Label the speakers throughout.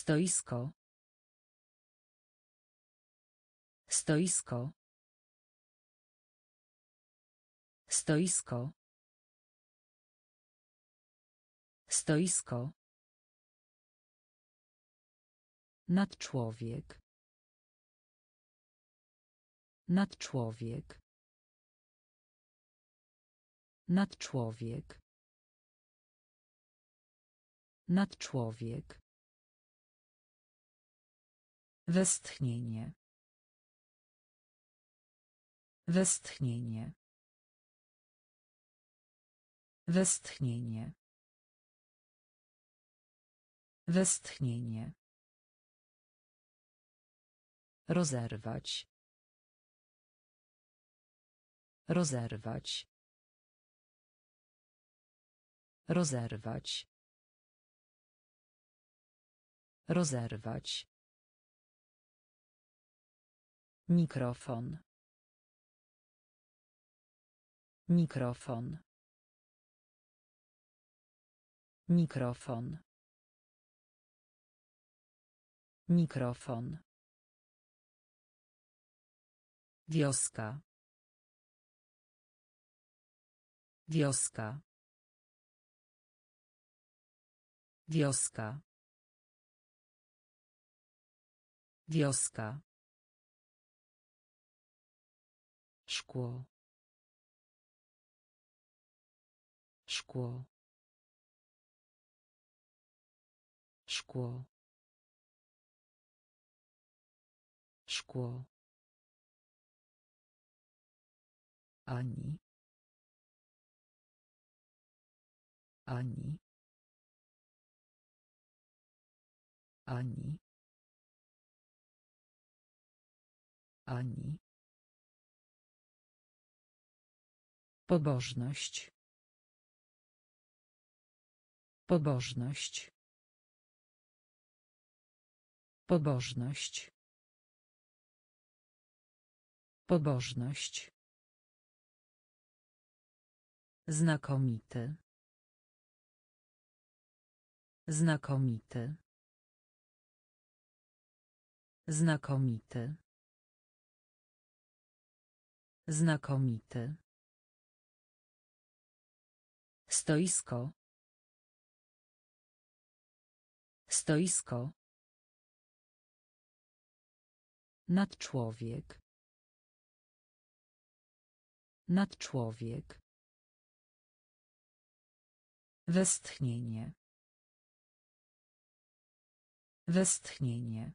Speaker 1: Stoisko. Stoisko. Stoisko. Stoisko. Nadczłowiek. Nadczłowiek. Nadczłowiek. Nadczłowiek. Westchnienie. Westchnienie. Westchnienie. Westchnienie. Rozerwać. Rozerwać. Rozerwać. Rozerwać. Mikrofon. Mikrofon. Mikrofon. Mikrofon. Wioska. Wioska. Wioska. Wioska. Szkło. Szkło. Szkło. Szkło. Ani. Ani. Ani. Ani. Pobożność. Pobożność. Pobożność. Pobożność. Znakomity. Znakomity. Znakomity. Znakomity. Stoisko. Stoisko. Nadczłowiek. Nadczłowiek. Westchnienie. Westchnienie.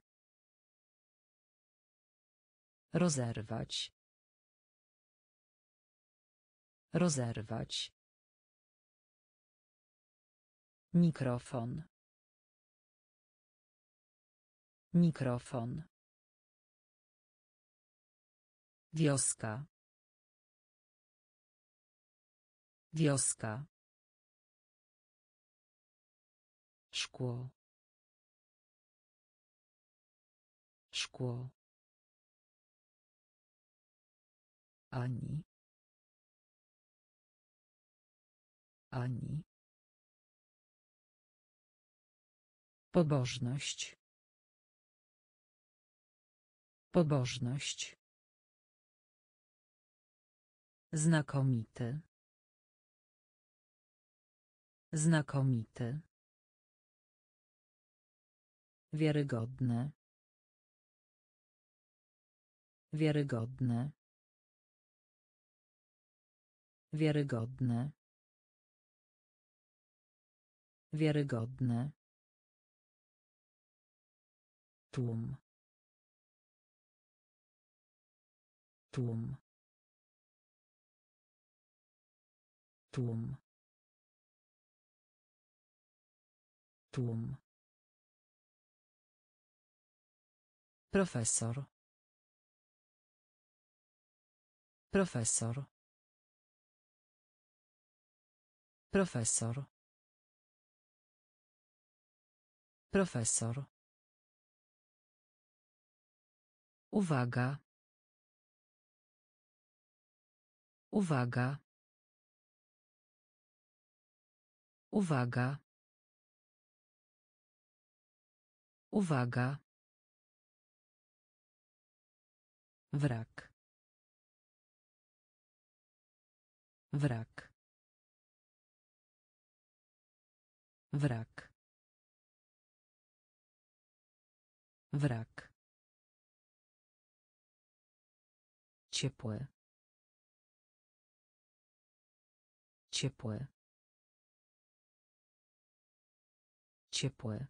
Speaker 1: Rozerwać. Rozerwać. Mikrofon. Mikrofon. Wioska. Wioska. Szkło. Szkło. Ani. Ani. Pobożność. Pobożność. Znakomity. Znakomity. Wiarygodne. Wiarygodne. Wiarygodne. Wiarygodne. Tłum. Tłum. Tłum. Tłum. Profesor. Profesor. Profesor. Profesor. Uwaga. Uwaga. Uwaga. Uwaga. Wrak. Wrak. Wrak. Wrak. Ciepłe. Ciepłe. Ciepłe.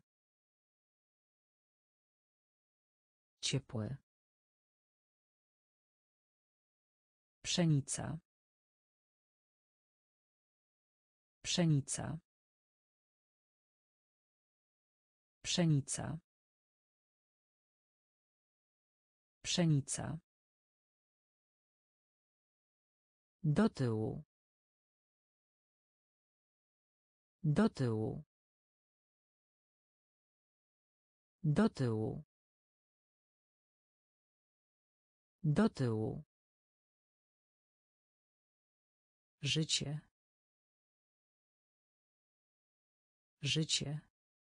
Speaker 1: Ciepłe. Pszenica. Pszenica. Pszenica. Pszenica. Do tyłu. Do tyłu. Do tyłu. Do tyłu. Życie. Życie.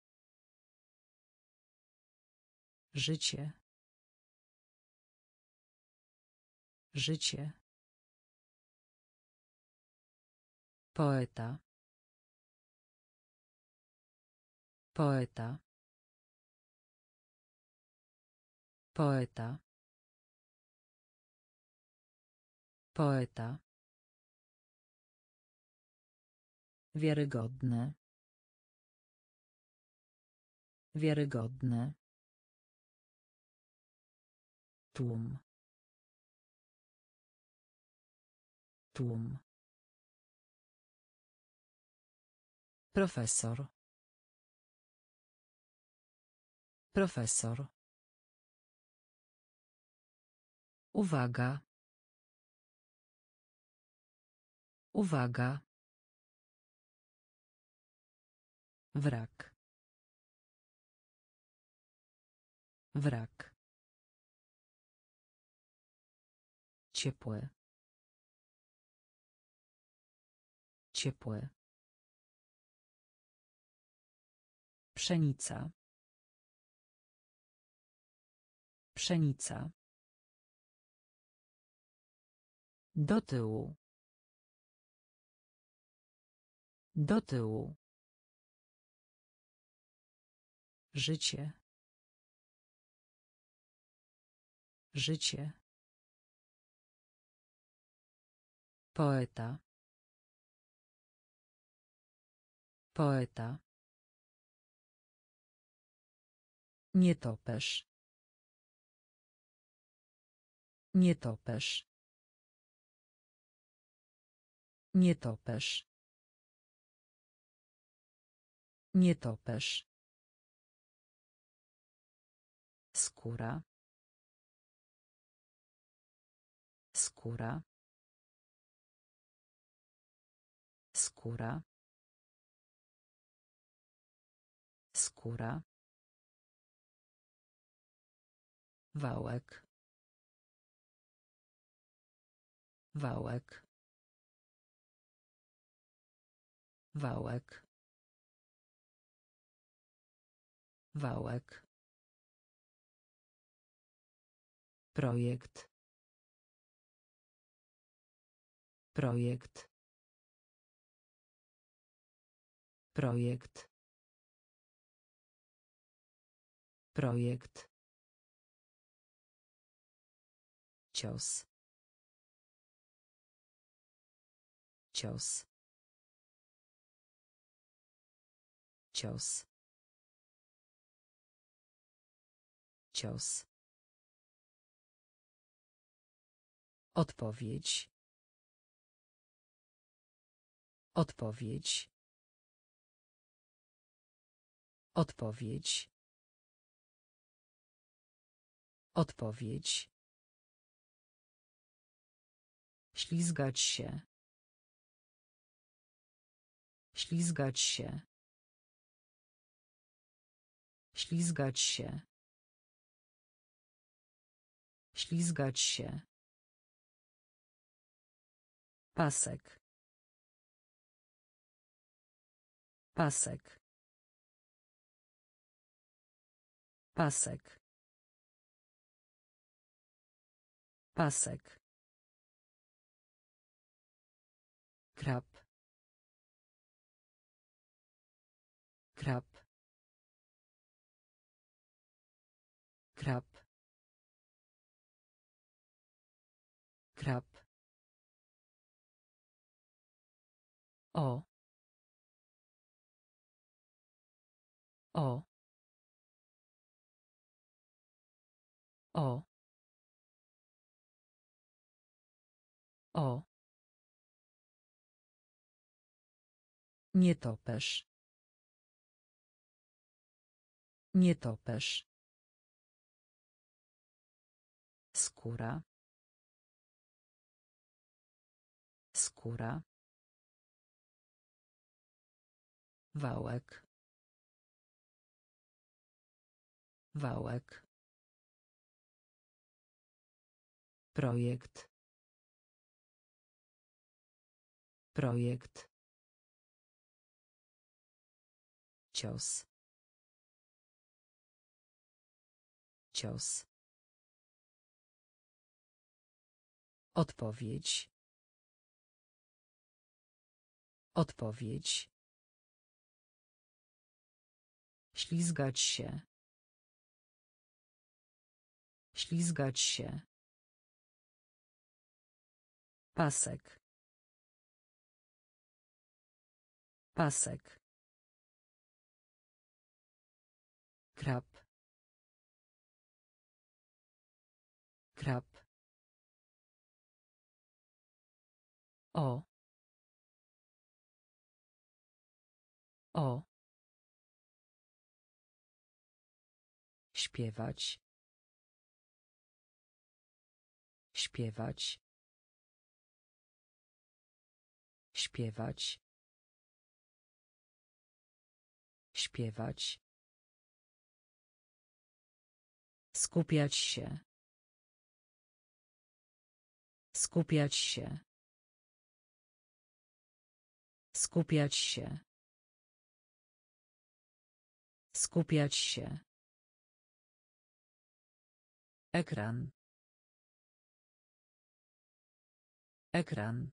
Speaker 1: Życie. Życie. Poeta. Poeta. Poeta. Poeta. Wiarygodne. Wiarygodne. Tłum. Tłum. Profesor. Profesor. Uwaga. Uwaga. Wrak. Wrak. Ciepłe. Ciepłe. Pszenica. Pszenica. Do tyłu. Do tyłu. Życie. Życie. Poeta. Poeta. Nietoperz. Nietoperz. Nietoperz. Nietoperz. Skóra. Skóra. Skóra. Skóra. Wałek. Wałek. Wałek. Wałek. Projekt. Projekt. Projekt. Projekt. Cios. Cios. Cios. Cios. Odpowiedź. Odpowiedź. Odpowiedź. Odpowiedź. Ślizgać się. Ślizgać się. Ślizgać się. Ślizgać się. Pasek. Pasek. Pasek. Pasek. Krab. Krab. Krab. Krab. O. O. O. O. Nietoperz. Nietoperz. Skóra. Skóra. Wałek. Wałek. Projekt. Projekt. Cios. Cios. Odpowiedź. Odpowiedź. Ślizgać się. Ślizgać się. Pasek. Pasek. Krab. Krab. O. O. Śpiewać. Śpiewać. Śpiewać. Śpiewać. Skupiać się. Skupiać się. Skupiać się. Skupiać się. Ekran. Ekran.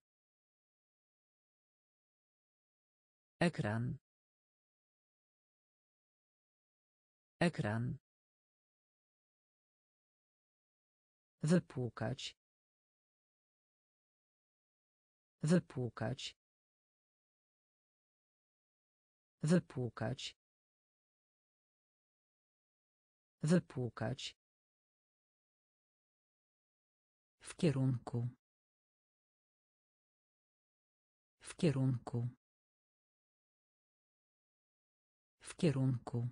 Speaker 1: Ekran. Ekran. Wypłukać. Wypłukać. Wypłukać. Wypłukać. W kierunku. W kierunku. W kierunku.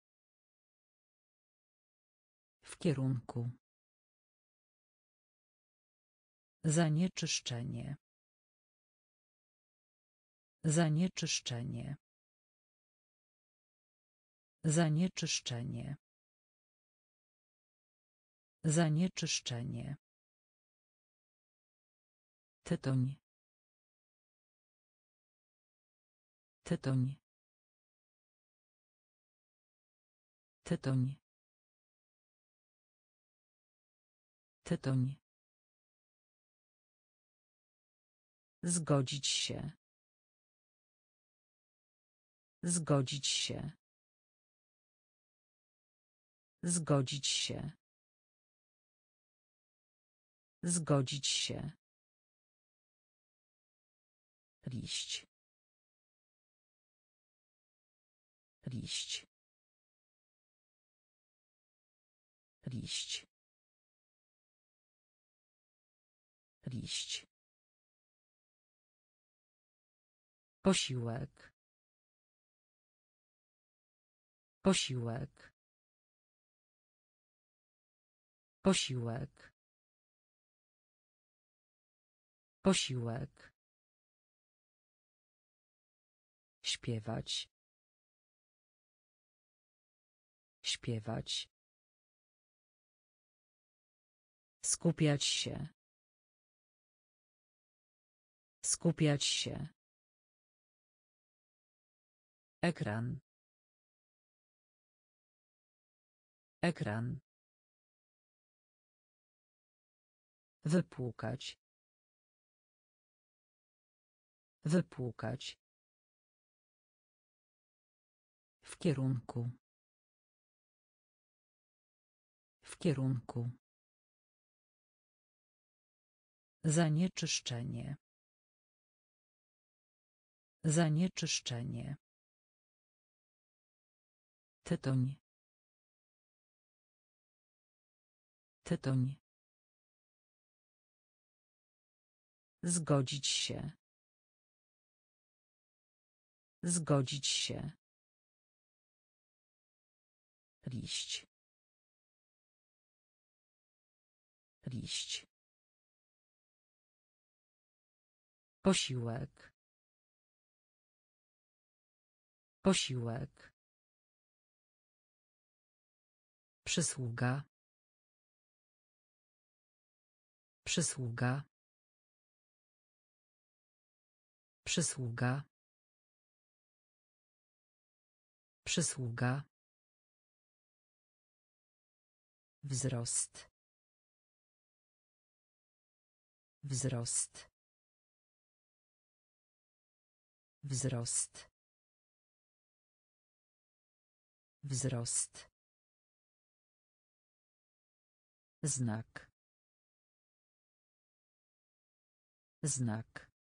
Speaker 1: W kierunku. Zanieczyszczenie. Zanieczyszczenie. Zanieczyszczenie. Zanieczyszczenie. Tytoń. Tytoń. Tytoń. Tytoń. Zgodzić się. Zgodzić się. Zgodzić się. Zgodzić się. Liść. Liść. Liść. Liść. Posiłek. Posiłek. Posiłek. Posiłek. Śpiewać. Śpiewać. Skupiać się. Skupiać się. Ekran. Ekran. Wypłukać. Wypłukać. W kierunku. W kierunku. Zanieczyszczenie. Zanieczyszczenie. Tytoń. Tytoń. Zgodzić się. Zgodzić się. Liść. Liść. Posiłek. Posiłek. Przysługa. Przysługa. Przysługa. Przysługa. Wzrost. Wzrost. Wzrost. Wzrost. Znak. Znak.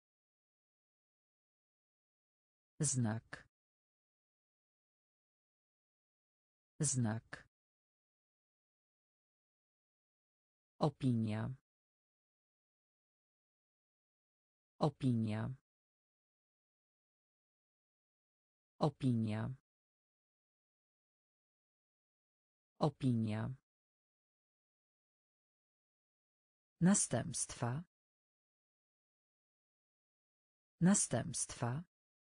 Speaker 1: Znak. Znak. Opinia. Opinia. Opinia. Opinia. Następstwa. Następstwa.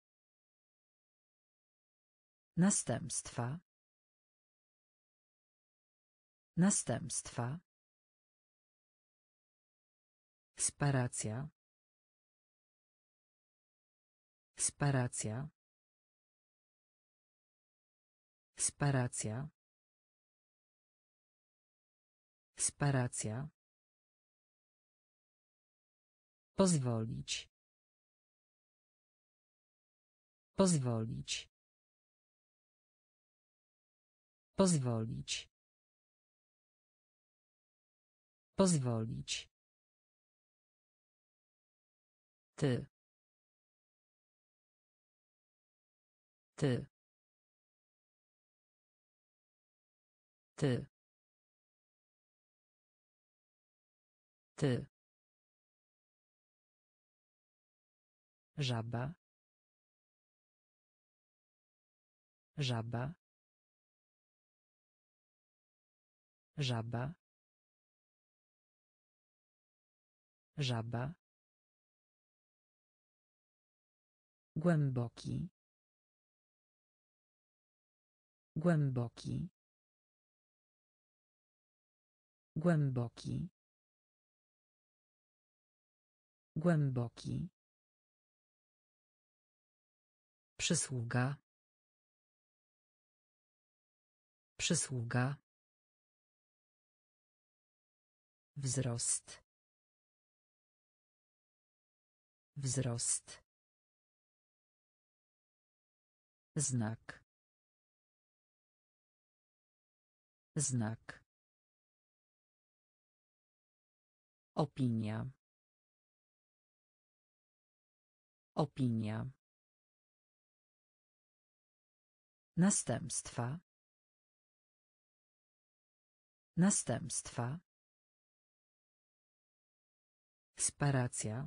Speaker 1: Następstwa. Następstwa. Sparacja. Sparacja. Sparacja. Sparacja. Pozwolić. Pozwolić. Pozwolić. Pozwolić. Ty. Ty. Ty. Ty. Żaba. Żaba. Żaba. Żaba. Głęboki. Głęboki. Głęboki. Głęboki. Przysługa. Przysługa. Wzrost. Wzrost. Znak. Znak. Opinia. Opinia. Następstwa. Następstwa. Sparacja.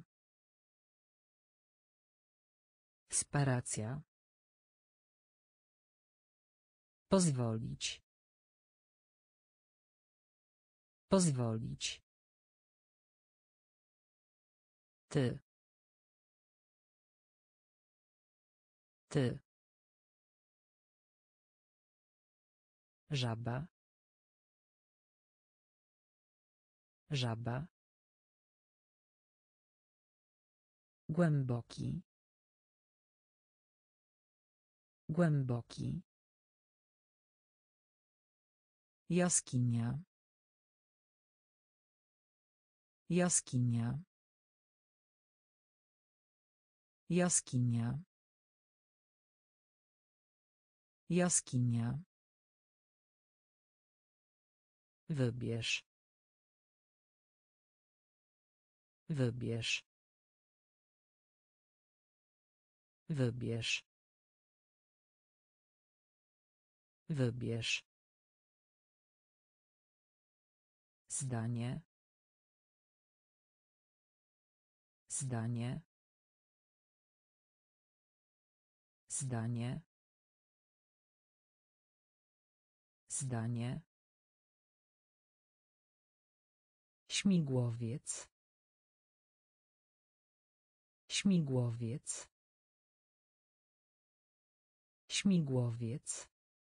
Speaker 1: Sparacja. Pozwolić. Pozwolić. Ty. Ty. Żaba. Żaba. Głęboki. Głęboki. Jaskinia. Jaskinia. Jaskinia. Jaskinia. Wybierz. Wybierz. Wybierz. Wybierz. Zdanie. Zdanie. Zdanie. Zdanie. Śmigłowiec. Śmigłowiec. Śmigłowiec.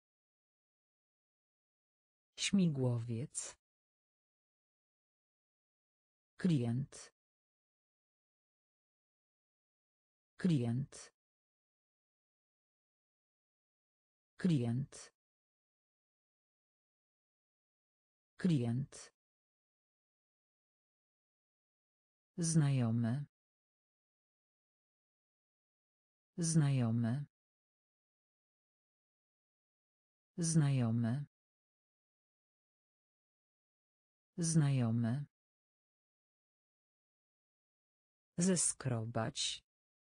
Speaker 1: Śmigłowiec. Klient. Klient. Klient. Klient. Znajomy. Znajomy. Znajomy. Znajomy. Zeskrobać.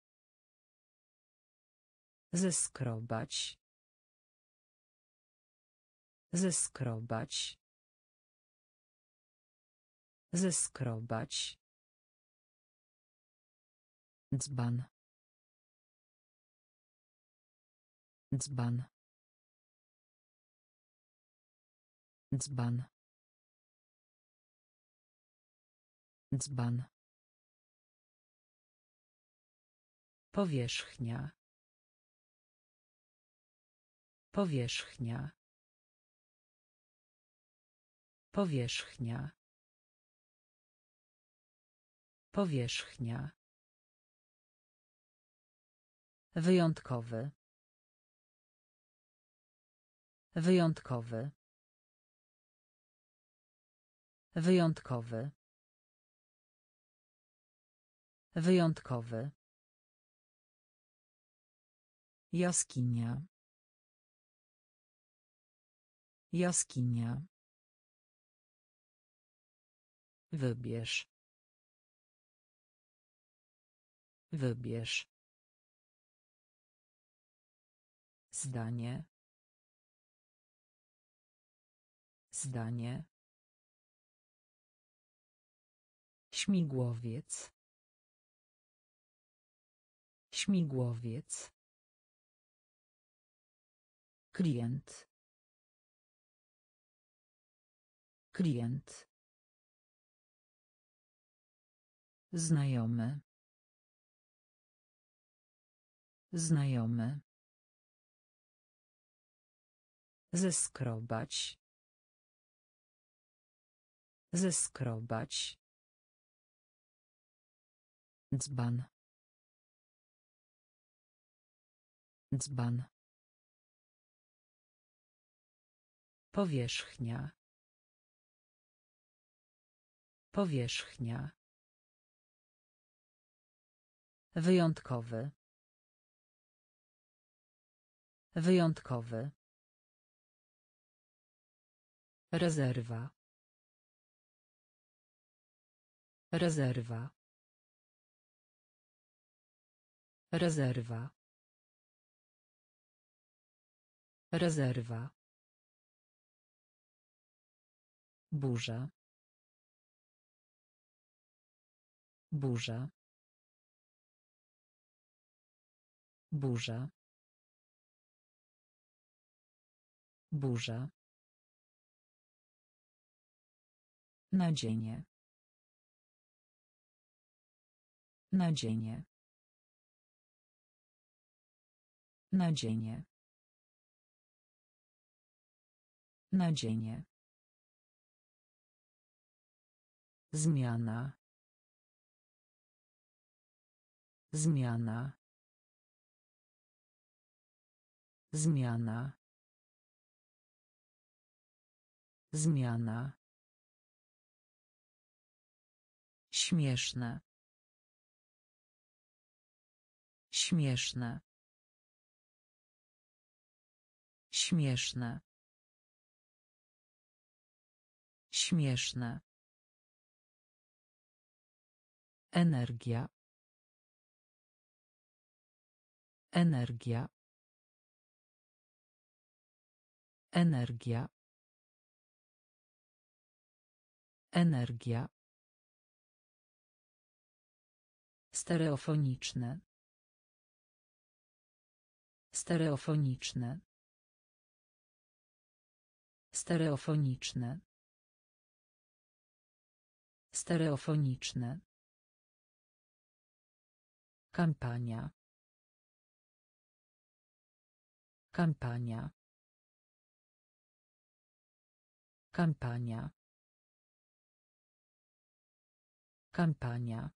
Speaker 1: Zeskrobać. Zeskrobać. Zeskrobać. Dzban. Dzban. Dzban. Dzban. Powierzchnia. Powierzchnia. Powierzchnia. Powierzchnia. Wyjątkowy. Wyjątkowy. Wyjątkowy. Wyjątkowy. Jaskinia. Jaskinia. Wybierz. Wybierz. Zdanie. Zdanie. Śmigłowiec. Śmigłowiec. Klient. Klient. Znajomy. Znajomy. Zeskrobać. Zeskrobać. Dzban. Dzban. Powierzchnia. Powierzchnia. Wyjątkowy. Wyjątkowy. Rezerwa. Rezerwa. Rezerwa. Rezerwa. Burza. Burza. Burza. Burza. Nadzienie. Nadzienie. Nadzienie. Nadzienie. Zmiana. Zmiana. Zmiana. Zmiana. Śmieszne. Śmieszne. Śmieszne. Śmieszne. Energia. Energia. Energia. Energia. Stereofoniczne. Stereofoniczne. Stereofoniczne. Stereofoniczne. Kampania. Kampania. Kampania. Kampania.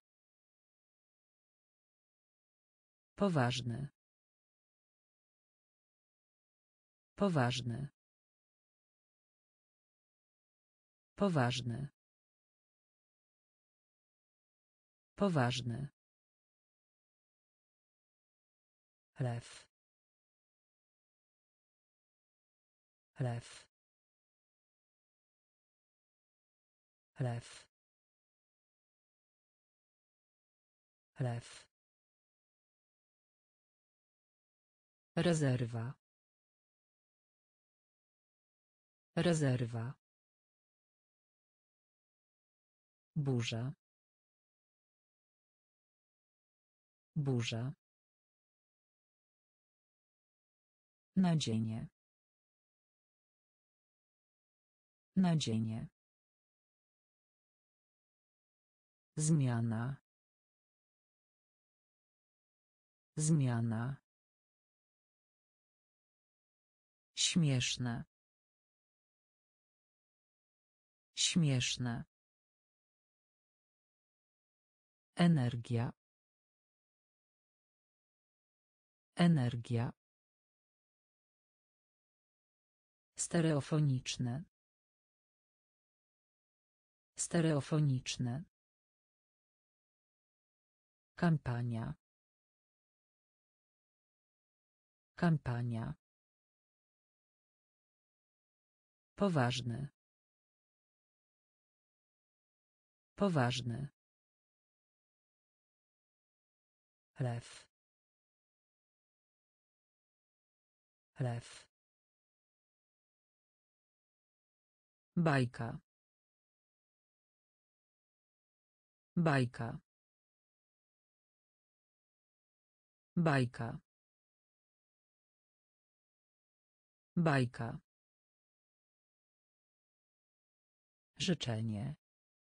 Speaker 1: Poważny. Poważny. Poważny. Poważny. Lew. Lew. Lew. Lew. Rezerwa. Rezerwa. Burza. Burza. Nadzienie. Nadzienie. Zmiana. Zmiana. Śmieszne. Śmieszne. Energia. Energia. Stereofoniczne. Stereofoniczne. Kampania. Kampania. Poważny. Poważny. Lew. Lew. Bajka. Bajka. Bajka. Bajka. Życzenie.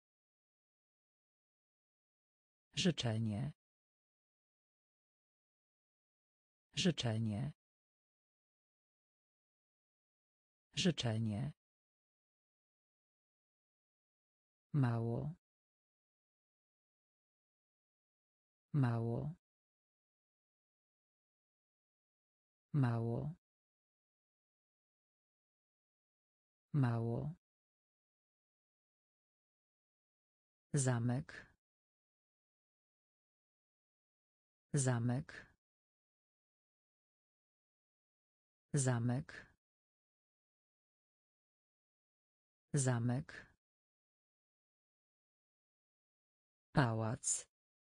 Speaker 1: Życzenie. Życzenie. Życzenie. Mało. Mało. Mało. Mało. Zamek. Zamek. Zamek. Zamek. Pałac.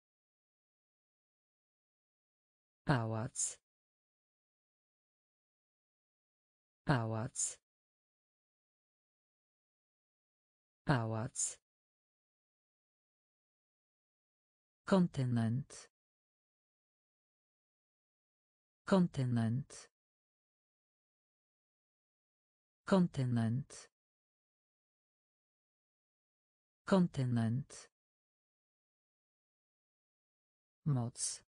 Speaker 1: Pałac. Pałac. Pałac. Kontynent. Kontynent. Kontynent. Kontynent. Moc.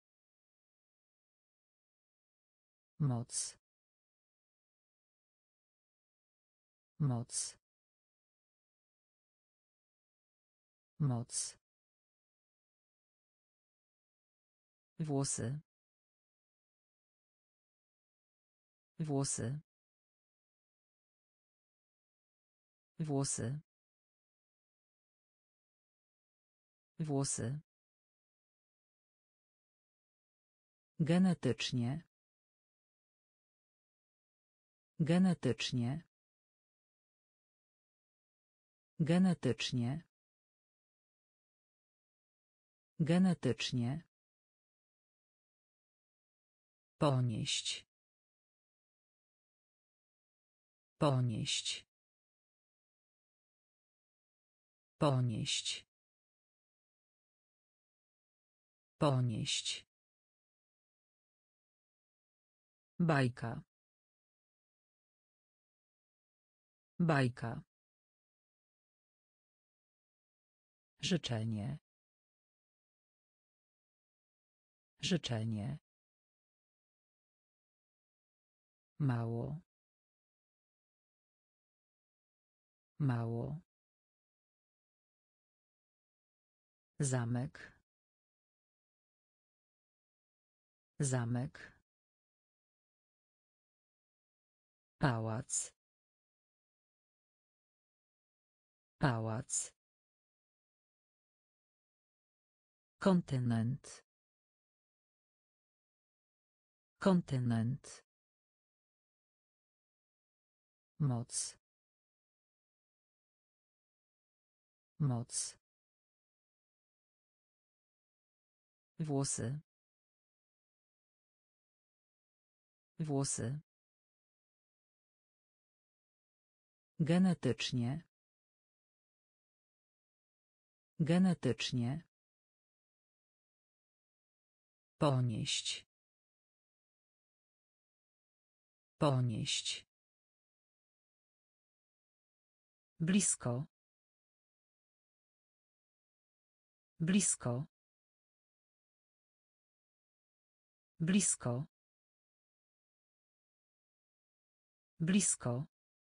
Speaker 1: Moc. Moc. Moc. Włosy. Włosy. Włosy. Włosy. Genetycznie. Genetycznie. Genetycznie. Genetycznie. Ponieść. Ponieść. Ponieść. Ponieść. Bajka. Bajka. Życzenie. Życzenie. Mało. Mało. Zamek. Zamek. Pałac. Pałac. Kontynent. Kontynent. Moc. Moc. Włosy. Włosy. Genetycznie. Genetycznie. Ponieść. Ponieść. Blisko. Blisko. Blisko. Blisko.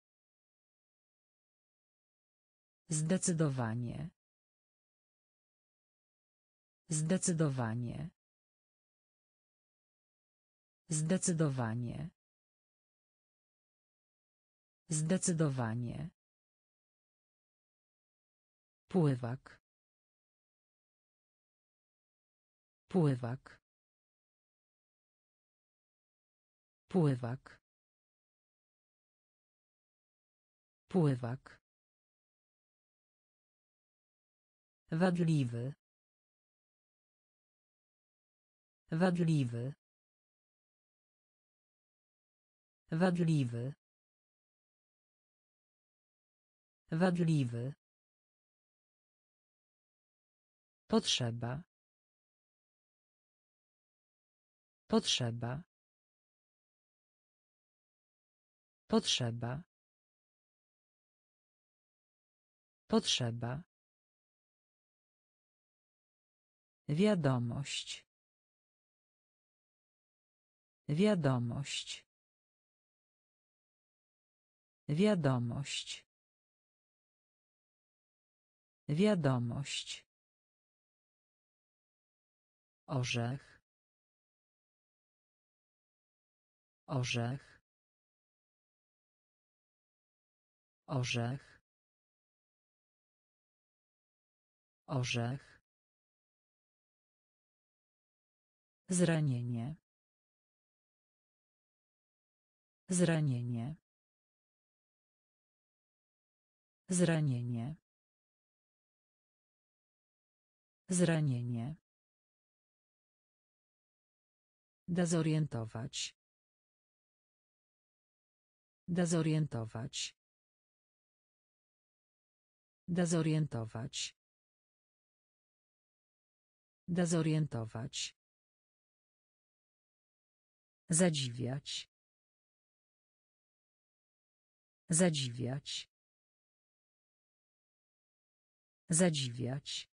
Speaker 1: Zdecydowanie. Zdecydowanie. Zdecydowanie. Zdecydowanie. Pływak. Pływak. Pływak. Pływak. Wadliwy. Wadliwy. Wadliwy. Wadliwy. Potrzeba. Potrzeba. Potrzeba. Potrzeba. Wiadomość. Wiadomość. Wiadomość. Wiadomość. Orzech. Orzech. Orzech. Orzech. Zranienie. Zranienie. Zranienie. Zranienie. Dezorientować. Dezorientować. Dezorientować. Dezorientować. Zadziwiać. Zadziwiać. Zadziwiać.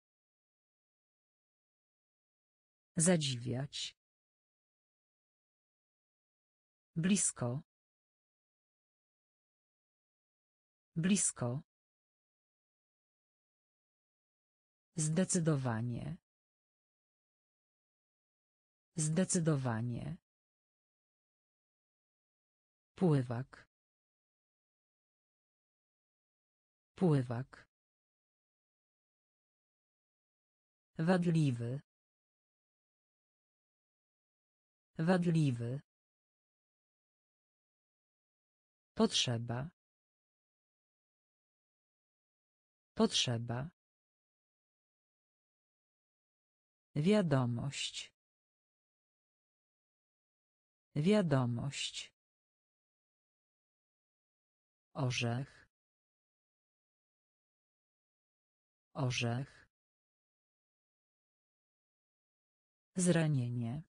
Speaker 1: Zadziwiać. Blisko. Blisko. Zdecydowanie. Zdecydowanie. Pływak. Pływak. Wadliwy. Wadliwy. Potrzeba. Potrzeba. Wiadomość. Wiadomość. Orzech. Orzech. Zranienie.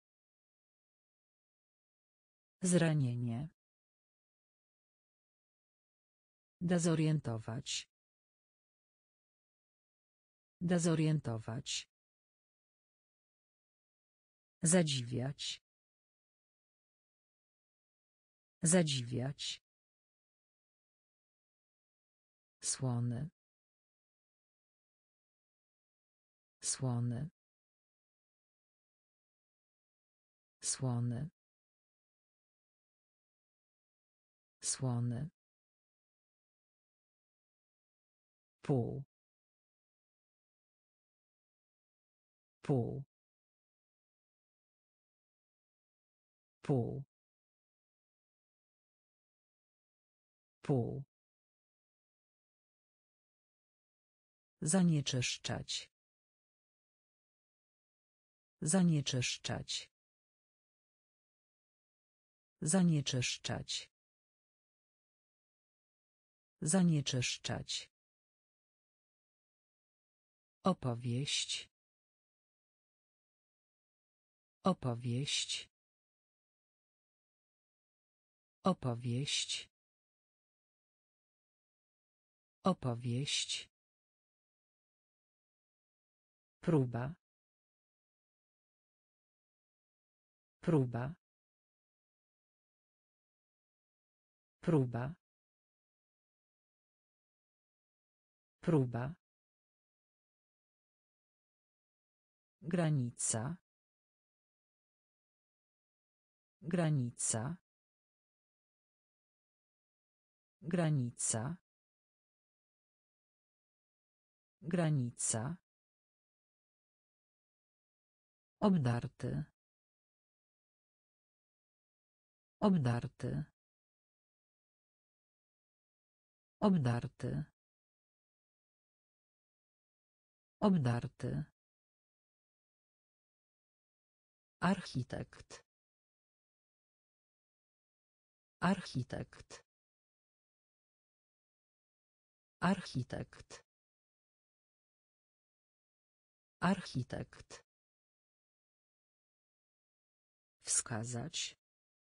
Speaker 1: Zranienie. Dezorientować. Dezorientować. Zadziwiać. Zadziwiać. Słony. Słony. Słony. Słony. Pół. Pół. Pół. Pół. Zanieczyszczać. Zanieczyszczać. Zanieczyszczać. Zanieczyszczać. Opowieść. Opowieść. Opowieść. Opowieść. Próba. Próba. Próba. Próba. Granica. Granica. Granica. Granica. Obdarty. Obdarty. Obdarty. Obdarty. Architekt. Architekt. Architekt. Architekt. Wskazać.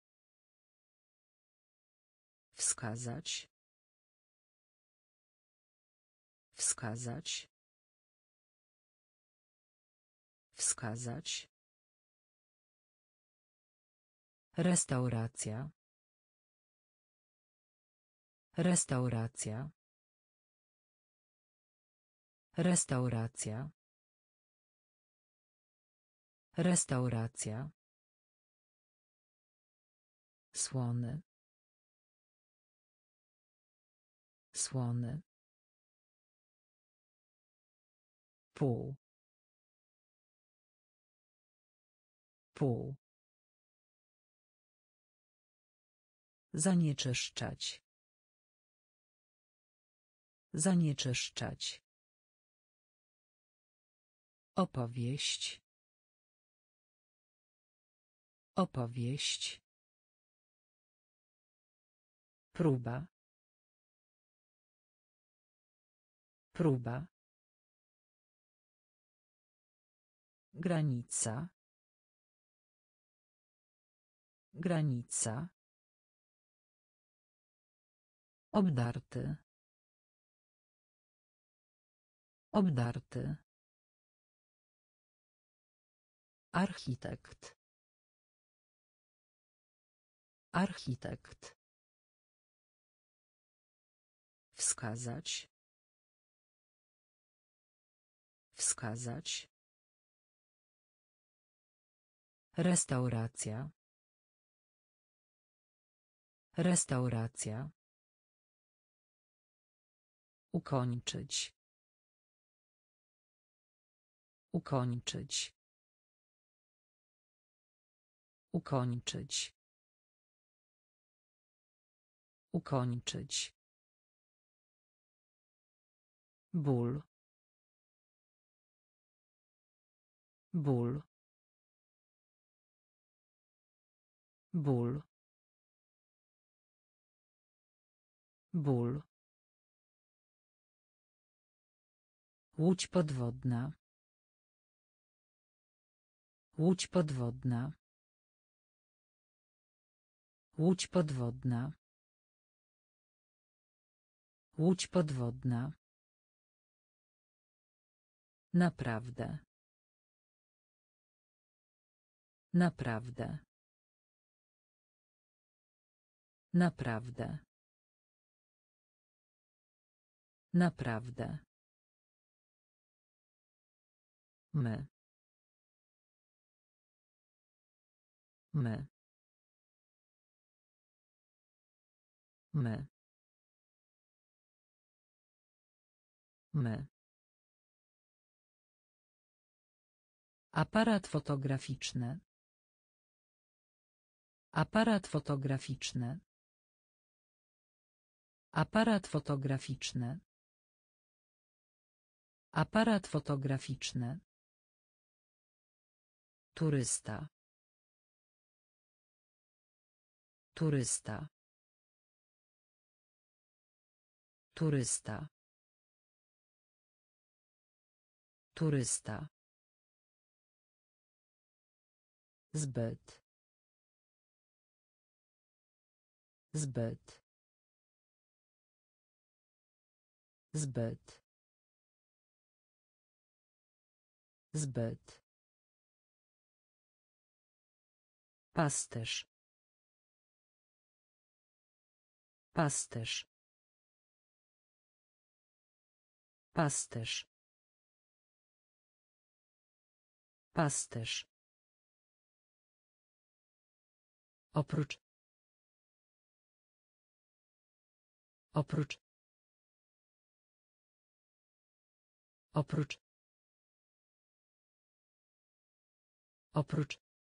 Speaker 1: Wskazać. Wskazać. Wskazać. Restauracja. Restauracja. Restauracja. Restauracja. Słony. Słony. Pół. Pół. Zanieczyszczać. Zanieczyszczać. Opowieść. Opowieść. Próba. Próba. Granica. Granica. Obdarty. Obdarty. Architekt. Architekt. Wskazać. Wskazać. Restauracja. Restauracja. Ukończyć. Ukończyć. Ukończyć. Ukończyć. Ból. Ból. Ból. Ból. Łódź podwodna. Łódź podwodna. Łódź podwodna. Łódź podwodna. Naprawdę. Naprawdę. Naprawdę. Naprawdę. My. My. My. My. Aparat fotograficzny. Aparat fotograficzny. Aparat fotograficzny. Aparat fotograficzny. Turysta. Turysta. Turysta. Turysta. Zbyt. Zbyt. Zbyt. Zbyt. Pasterz. Pasterz. Pasterz. Pasterz. Oprócz. Oprócz. Oprócz. Oprócz.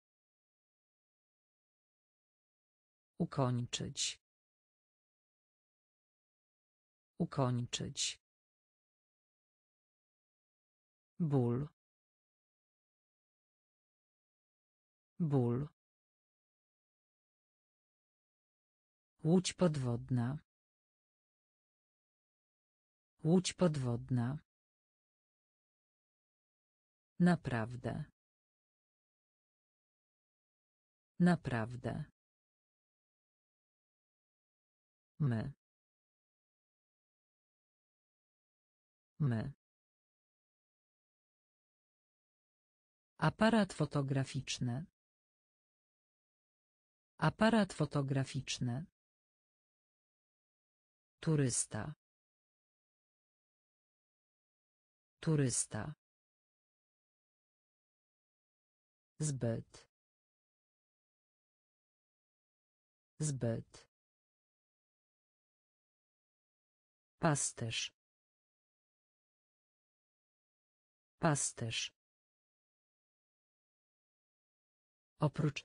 Speaker 1: Ukończyć. Ukończyć. Ból. Ból. Łódź podwodna. Łódź podwodna. Naprawdę. Naprawdę. My. My. Aparat fotograficzny. Aparat fotograficzny. Turysta. Turysta. Zbyt. Zbyt. Pasterz. Pasterz. Oprócz.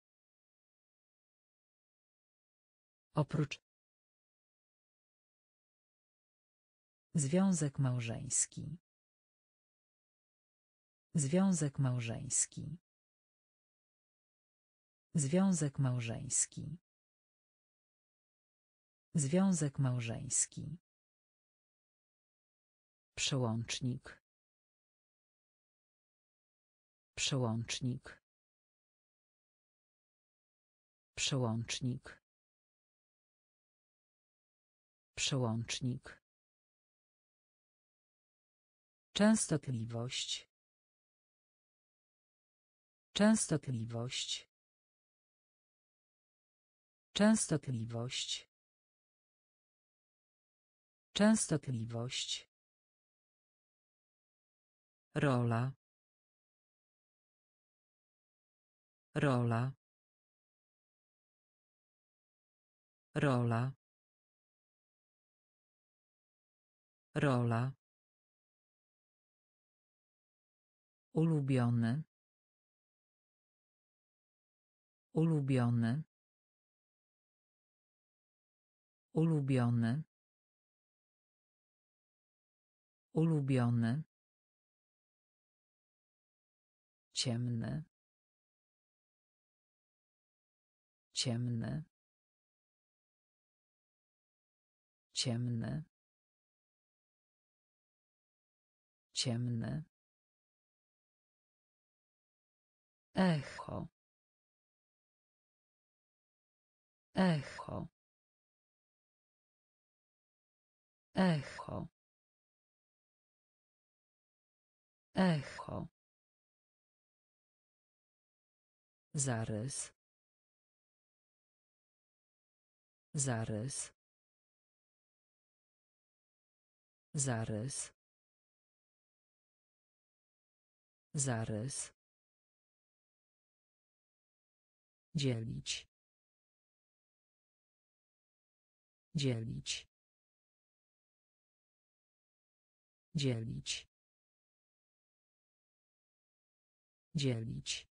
Speaker 1: Oprócz. Związek małżeński. Związek małżeński. Związek małżeński. Związek małżeński. Przełącznik. Przełącznik. Przełącznik. Przełącznik. Częstotliwość. Częstotliwość. Częstotliwość. Częstotliwość. Rola. Rola. Rola. Rola. Ulubiony. Ulubiony. Ulubiony. Ulubiony. Ciemny. Ciemny. Ciemny. Ciemny. Echo. Echo. Echo. Echo. Zarys. Zarys. Zarys. Zarys. Dzielić. Dzielić. Dzielić. Dzielić.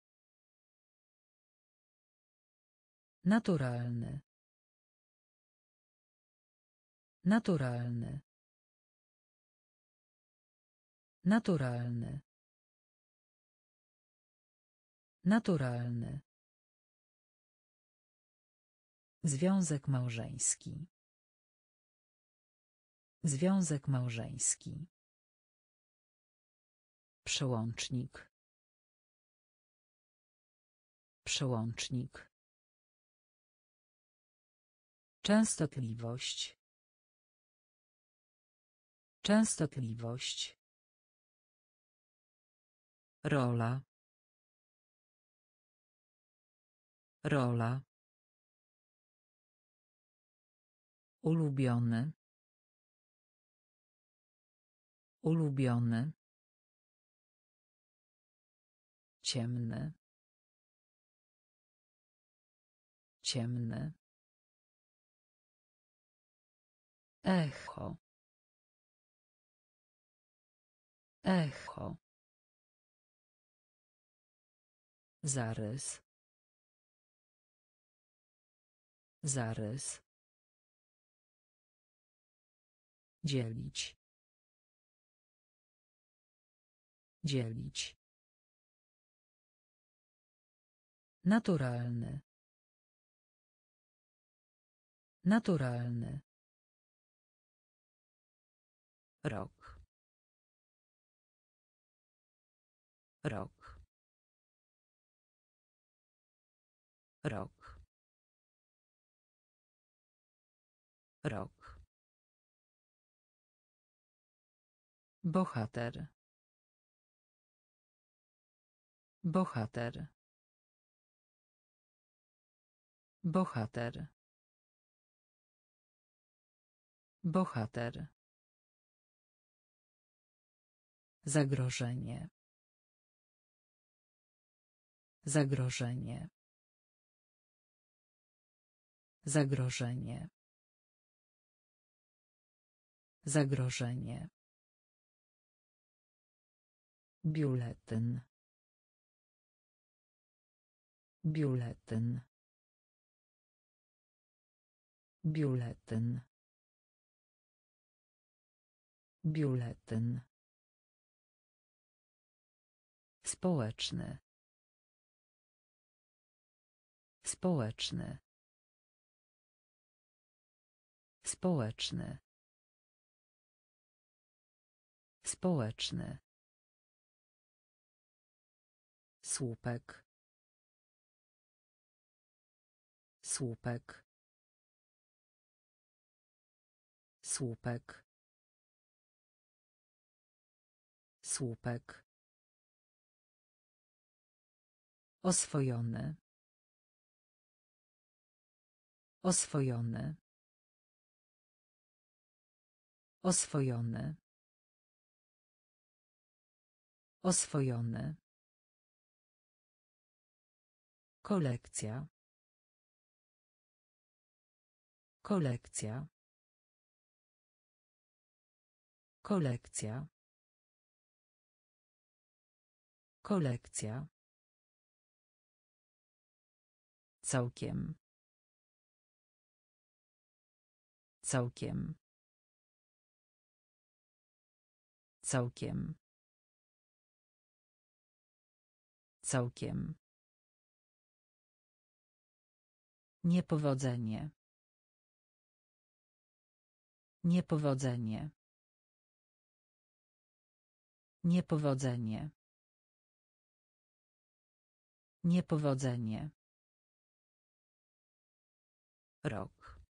Speaker 1: Naturalny. Naturalny. Naturalny. Naturalny. Związek małżeński. Związek małżeński. Przełącznik. Przełącznik. Częstotliwość. Częstotliwość. Rola. Rola. Ulubiony. Ulubiony. Ciemny. Ciemny. Echo. Echo. Zarys. Zarys. Dzielić. Dzielić. Naturalny. Naturalny. Rok. Rok. Rok. Rok. Bohater. Bohater. Bohater. Bohater. Zagrożenie. Zagrożenie. Zagrożenie. Zagrożenie. Biuletyn. Biuletyn. Biuletyn. Biuletyn. Społeczny. Społeczny. Społeczny. Społeczny. Słupek. Słupek. Słupek. Słupek. Oswojony. Oswojony. Oswojony. Oswojony. Kolekcja. Kolekcja. Kolekcja. Kolekcja. Całkiem. Całkiem. Całkiem. Całkiem. Niepowodzenie. Niepowodzenie. Niepowodzenie. Niepowodzenie. Rok.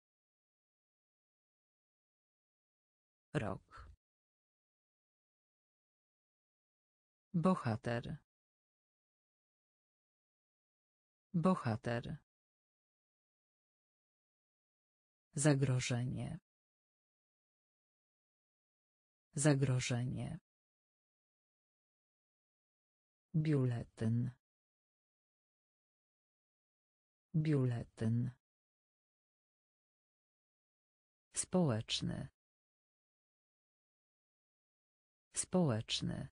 Speaker 1: Rok. Bohater. Bohater. Zagrożenie. Zagrożenie. Biuletyn. Biuletyn. Społeczny. Społeczny.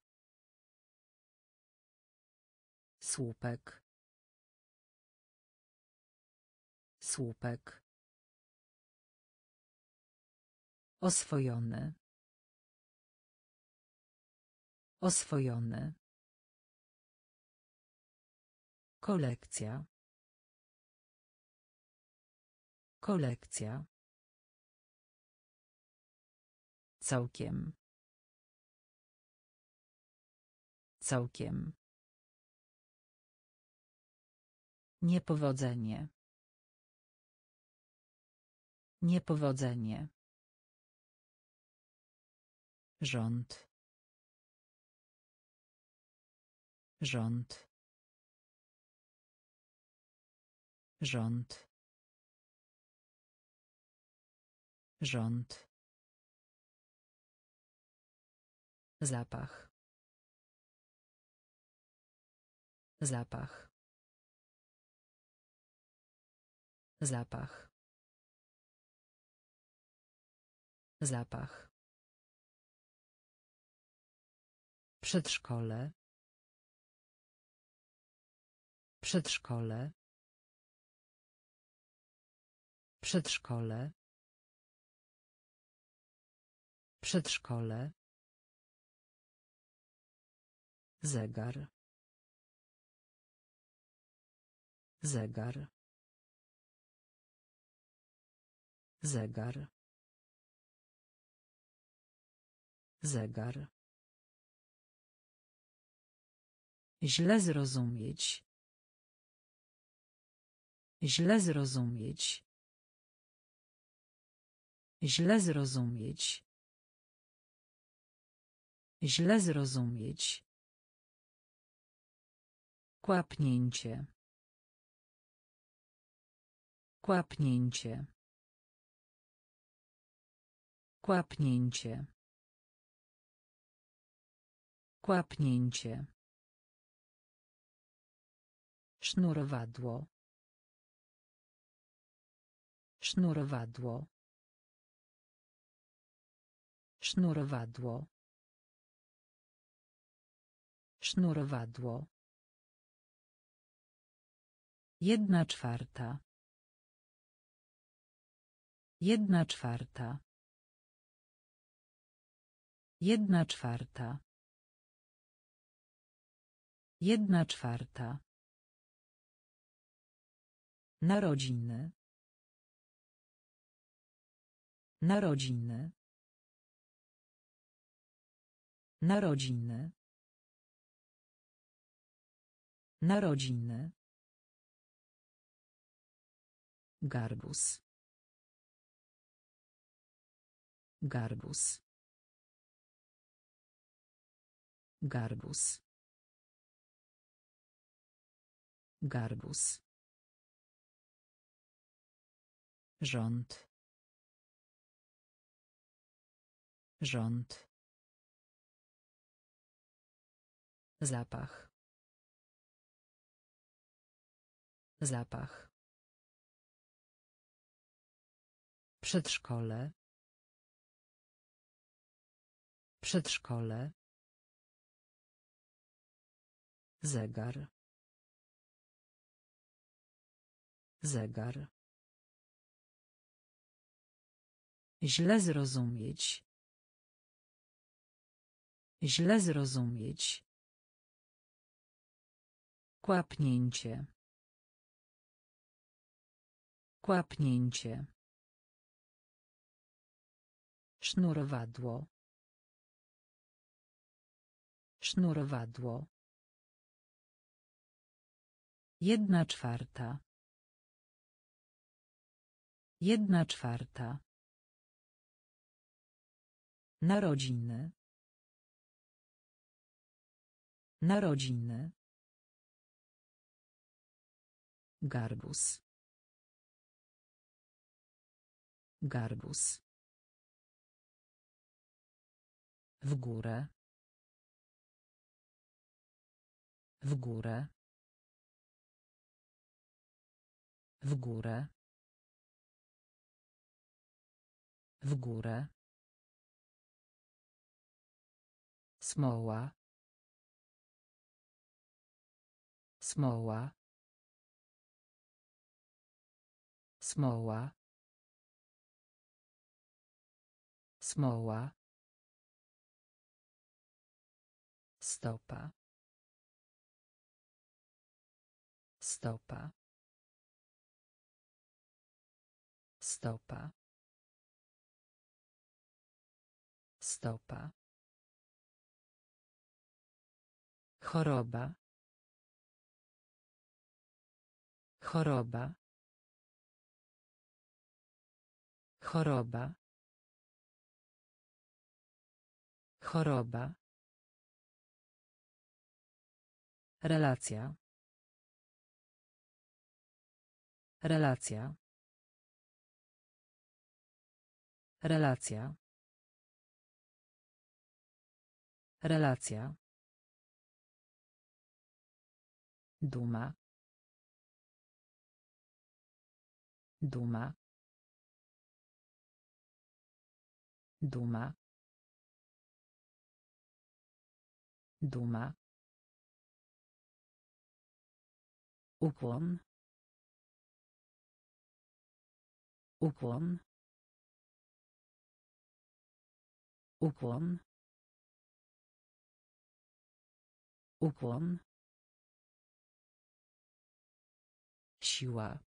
Speaker 1: Słupek. Słupek. Oswojony. Oswojony. Kolekcja. Kolekcja. Całkiem. Całkiem. Niepowodzenie. Niepowodzenie. Rząd. Rząd. Rząd. Rząd. Zapach. Zapach. Zapach. Zapach. Przedszkole. Przedszkole. Przedszkole. Przedszkole. Zegar. Zegar. Zegar. Zegar. Źle zrozumieć. Źle zrozumieć. Źle zrozumieć. Źle zrozumieć. Kłapnięcie. Kłapnięcie. Kłapnięcie. Kłapnięcie. Sznurowadło. Sznurowadło. Sznurowadło. Sznurowadło. 1/4. 1/4. 1/4. 1/4. Narodziny. Narodziny. Narodziny. Narodziny. Garbus. Garbus. Garbus. Garbus. Rząd. Rząd. Zapach. Zapach. Przedszkole. Przedszkole. Zegar. Zegar. Źle zrozumieć. Źle zrozumieć. Kłapnięcie. Kłapnięcie. Sznurowadło. Sznurowadło. 1/4. 1/4. Narodziny. Narodziny. Garbus. Garbus. W górę. W górę. W górę. W górę. Smoła. Smoła. Smoła. Smoła. Stopa. Stopa. Stopa. Stopa. Choroba. Choroba. Choroba. Choroba. Relacja. Relacja. Relacja. Relacja. Duma. Duma. Duma. Duma. Ukłon. Ukłon. Ukłon. Ukłon. Siła.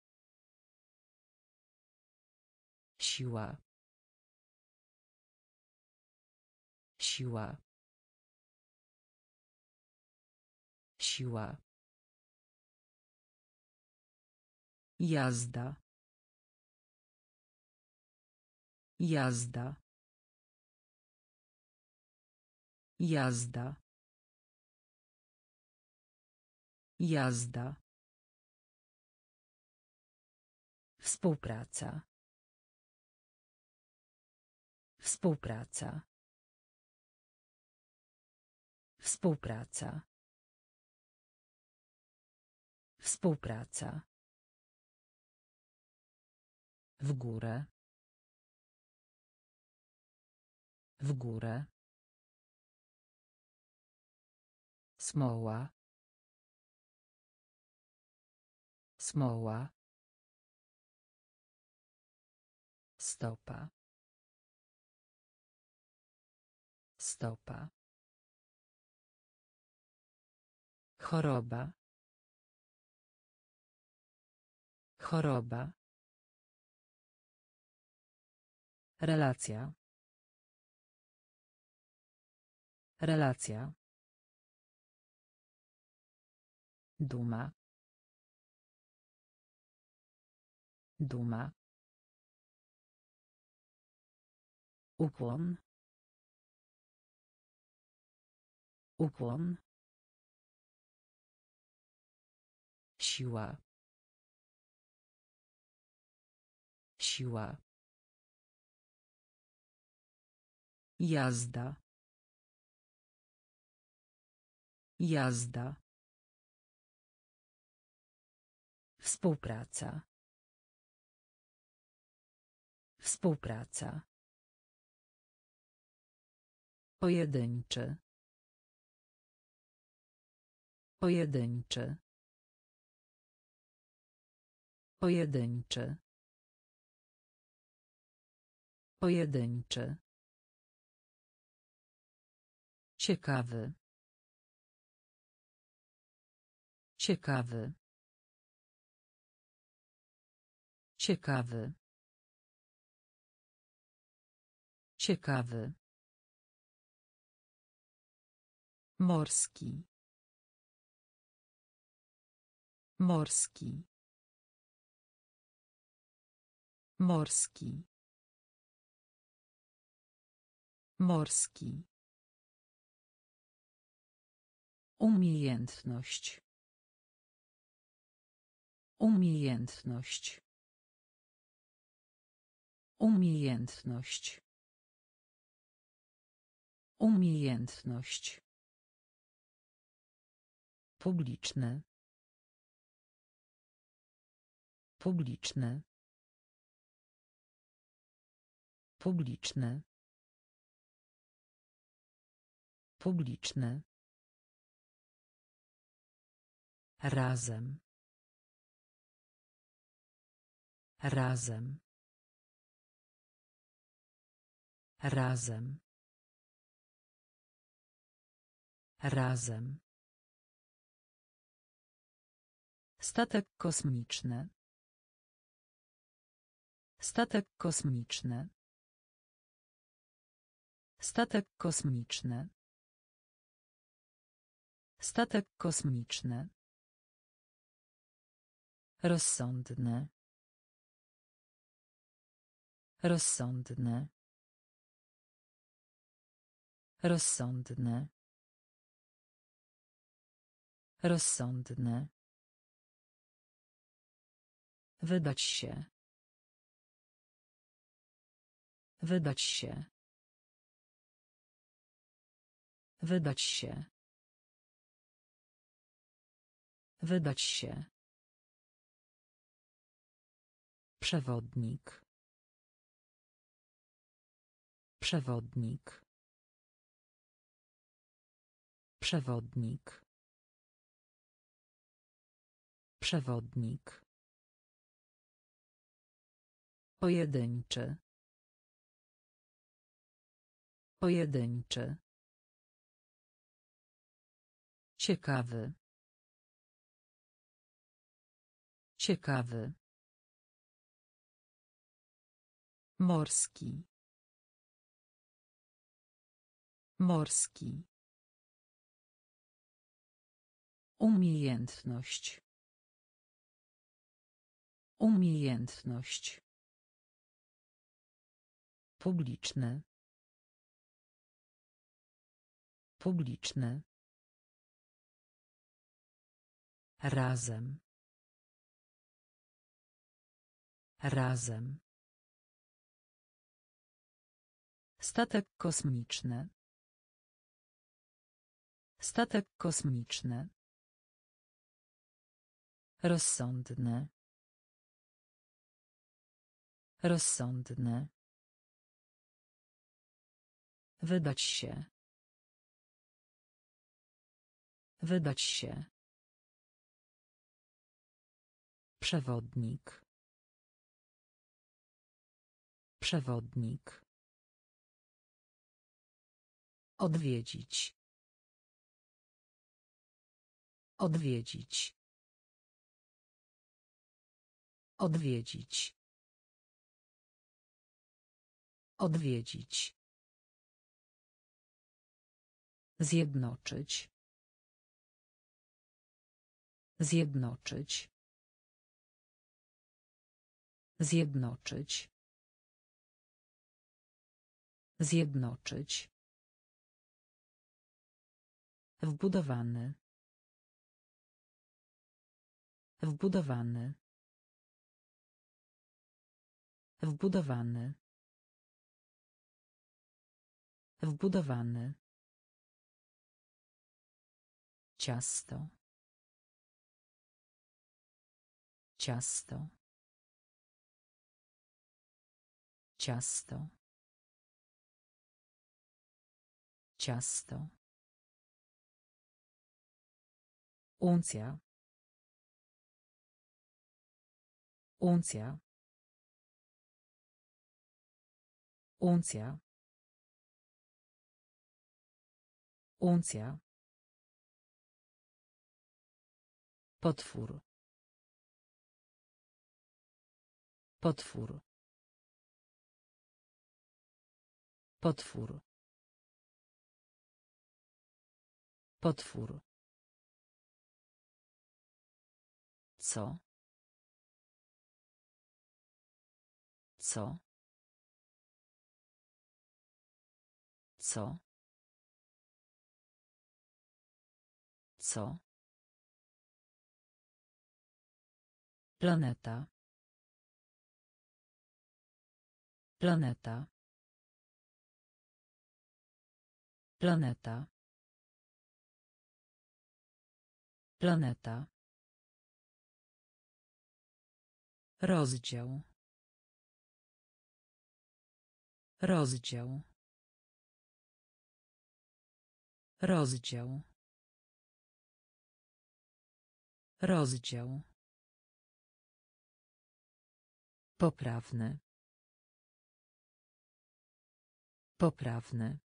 Speaker 1: Siła. Siła. Siła. Jazda. Jazda. Jazda. Jazda. Współpraca. Współpraca. Współpraca. Współpraca. W górę. W górę. Smoła. Smoła. Stopa. Stopa. Choroba. Choroba. Relacja. Relacja. Duma. Duma. Ukłon. Ukłon. Siła. Siła. Jazda. Jazda. Współpraca. Współpraca. Pojedynczy. Pojedynczy. Pojedynczy. Pojedynczy. Ciekawy. Ciekawy. Ciekawy. Ciekawy. Morski. Morski. Morski. Morski. Umiejętność. Umiejętność. Umiejętność. Umiejętność. Publiczny. Publiczny. Publiczny. Publiczny. Razem. Razem. Razem. Razem. Statek kosmiczny. Statek kosmiczny. Statek kosmiczny. Statek kosmiczny. Rozsądny. Rozsądny. Rozsądny. Rozsądny. Wydać się. Wydać się. Wydać się. Wydać się. Przewodnik. Przewodnik. Przewodnik. Przewodnik. Pojedynczy. Pojedynczy. Ciekawy. Ciekawy. Morski. Morski. Umiejętność. Umiejętność. Publiczny. Publiczny. Razem. Razem. Statek kosmiczny. Statek kosmiczny. Rozsądny. Rozsądny. Wydać się. Wydać się. Przewodnik. Przewodnik. Odwiedzić. Odwiedzić. Odwiedzić. Odwiedzić. Zjednoczyć. Zjednoczyć. Zjednoczyć. Zjednoczyć. Wbudowany. Wbudowany. Wbudowany. Wbudowany. Ciasto. Ciasto. Ciasto. Ciasto. Uncja. Uncja. Uncja. Uncja. Potwór. Potwór. Potwór. Potwór. Co? Co? Co? Co? Planeta. Planeta. Planeta. Planeta. Rozdział. Rozdział. Rozdział. Rozdział. Poprawny. Poprawny.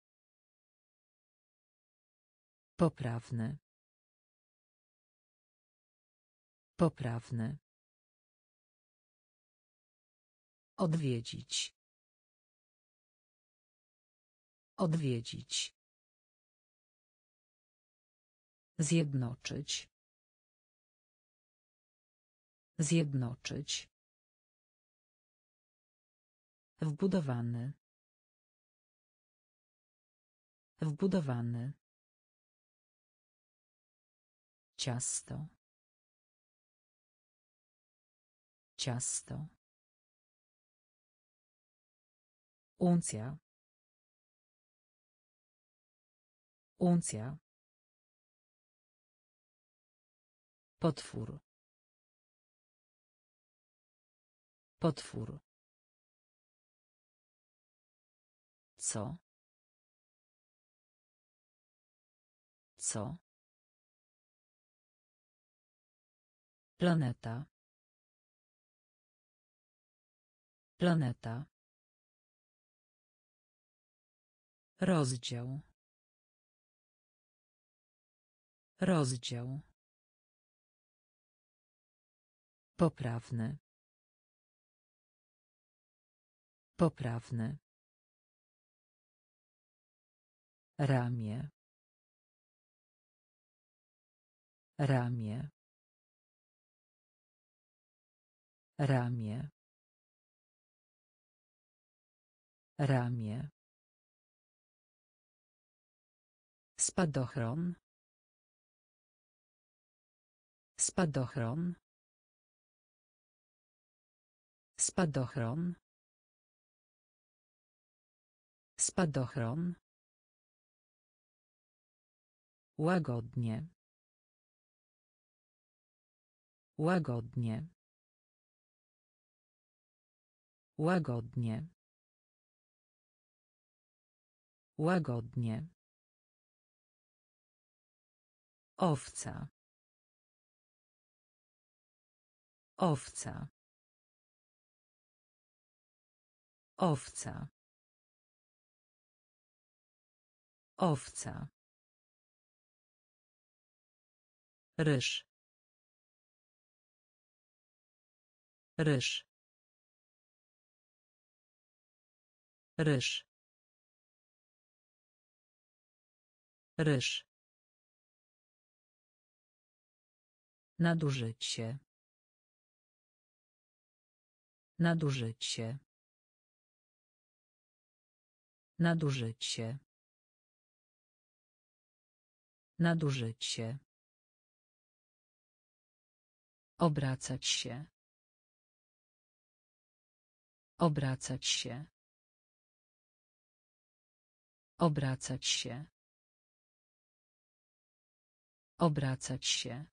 Speaker 1: Poprawny. Poprawny. Odwiedzić. Odwiedzić. Zjednoczyć. Zjednoczyć. Wbudowany. Wbudowany. Ciasto. Ciasto. Uncja. Uncja. Potwór. Potwór. Co? Co? Planeta. Planeta. Rozdział. Rozdział. Poprawny. Poprawny. Ramię. Ramię. Ramię. Ramię. Spadochron. Spadochron. Spadochron. Spadochron. Łagodnie. Łagodnie. Łagodnie. Łagodnie. Owca. Owca. Owca. Owca. Ryż. Ryż. Ryż. Ryż. Nadużycie. Nadużycie. Nadużycie. Nadużycie. Obracać się. Obracać się. Obracać się. Obracać się.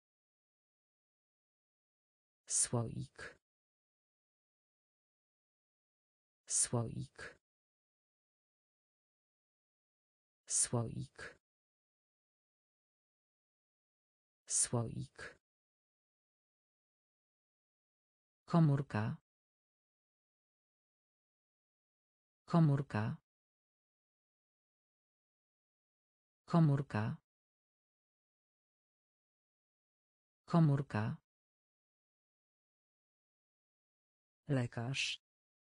Speaker 1: Słoik. Słoik. Słoik. Słoik. Komórka. Komórka. Komórka. Komórka. Lekarz.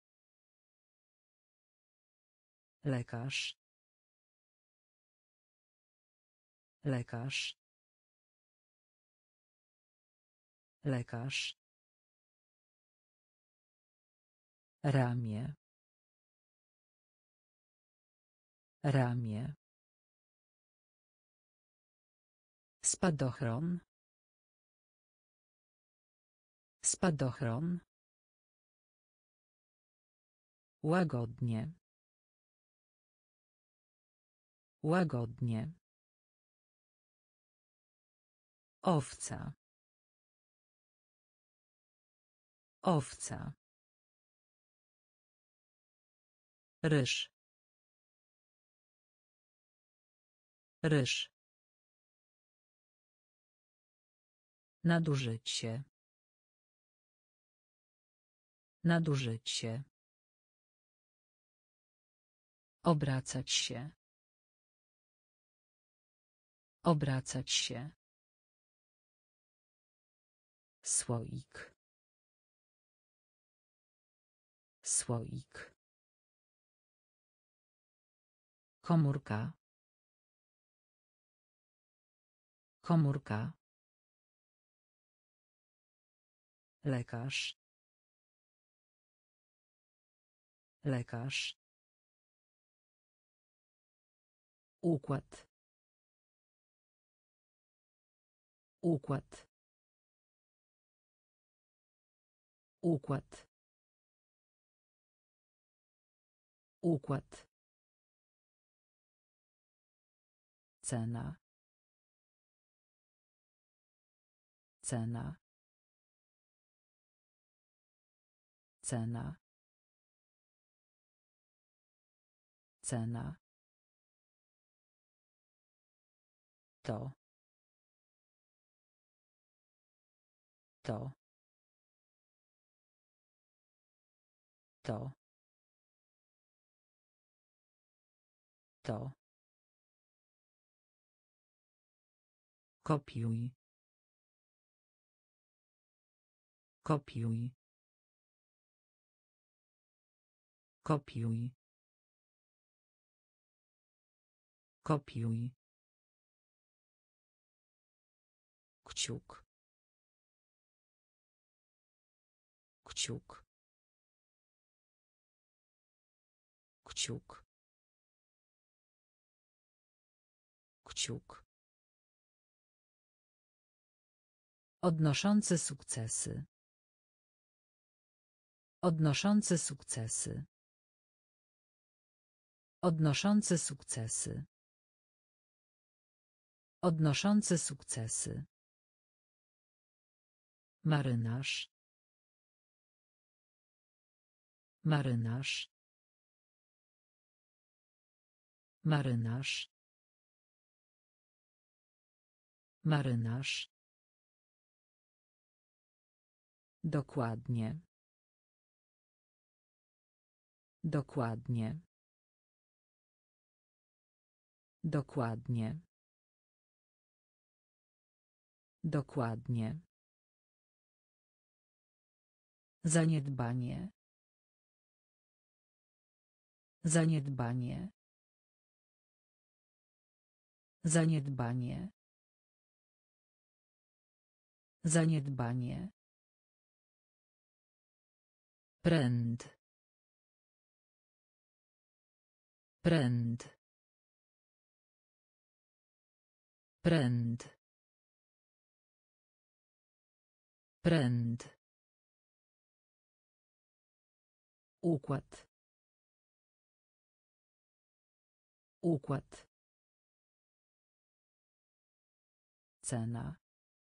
Speaker 1: Lekarz. Lekarz. Lekarz. Ramię. Ramię. Spadochron. Spadochron. Łagodnie. Łagodnie. Owca. Owca. Ryż. Ryż. Nadużycie. Nadużycie. Obracać się. Obracać się. Słoik. Słoik. Komórka. Komórka. Lekarz. Lekarz. Układ. Układ. Układ. Układ. Cena. Cena. Cena. Cena. To. To. To. To. Kopiuj. Kopiuj. Kopiuj. Kopiuj. Kciuk. Kciuk. Kciuk. Kciuk. Odnoszący sukcesy. Odnoszący sukcesy. Odnoszący sukcesy. Odnoszący sukcesy. Marynarz. Marynarz. Marynarz. Marynarz. Dokładnie. Dokładnie. Dokładnie. Dokładnie. Zaniedbanie. Zaniedbanie. Zaniedbanie. Zaniedbanie. Pręd. Pręd. Pręd. Pręd. Układ. Układ. Cena.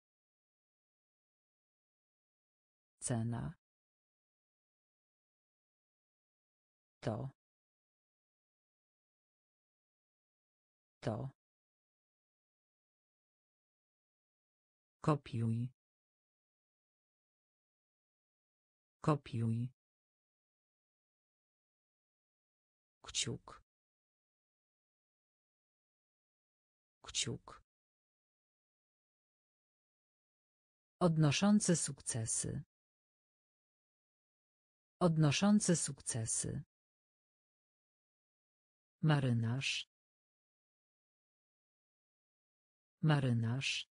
Speaker 1: Cena. To. 100. Kopiuj. Kopiuj. Kciuk. Kciuk. Odnoszący sukcesy. Odnoszący sukcesy. Marynarz. Marynarz.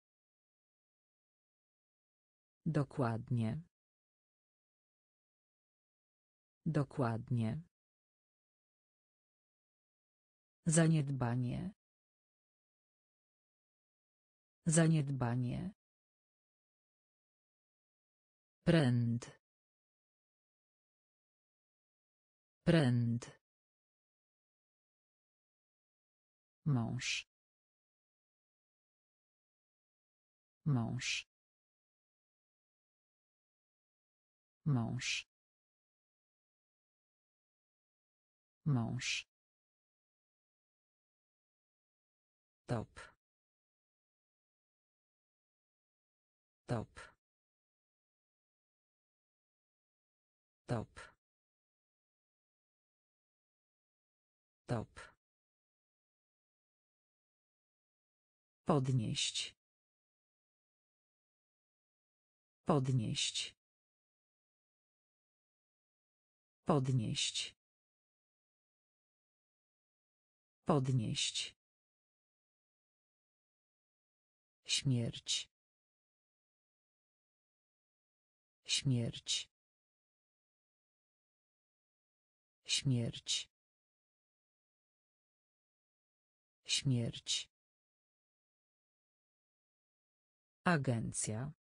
Speaker 1: Dokładnie. Dokładnie. Zaniedbanie. Zaniedbanie. Pręd. Pręd. Mąż. Mąż. Mąż. Mąż. Top. Top. Top. Top. Podnieść. Podnieść. Podnieść. Podnieść. Śmierć. Śmierć. Śmierć. Śmierć. Agencja.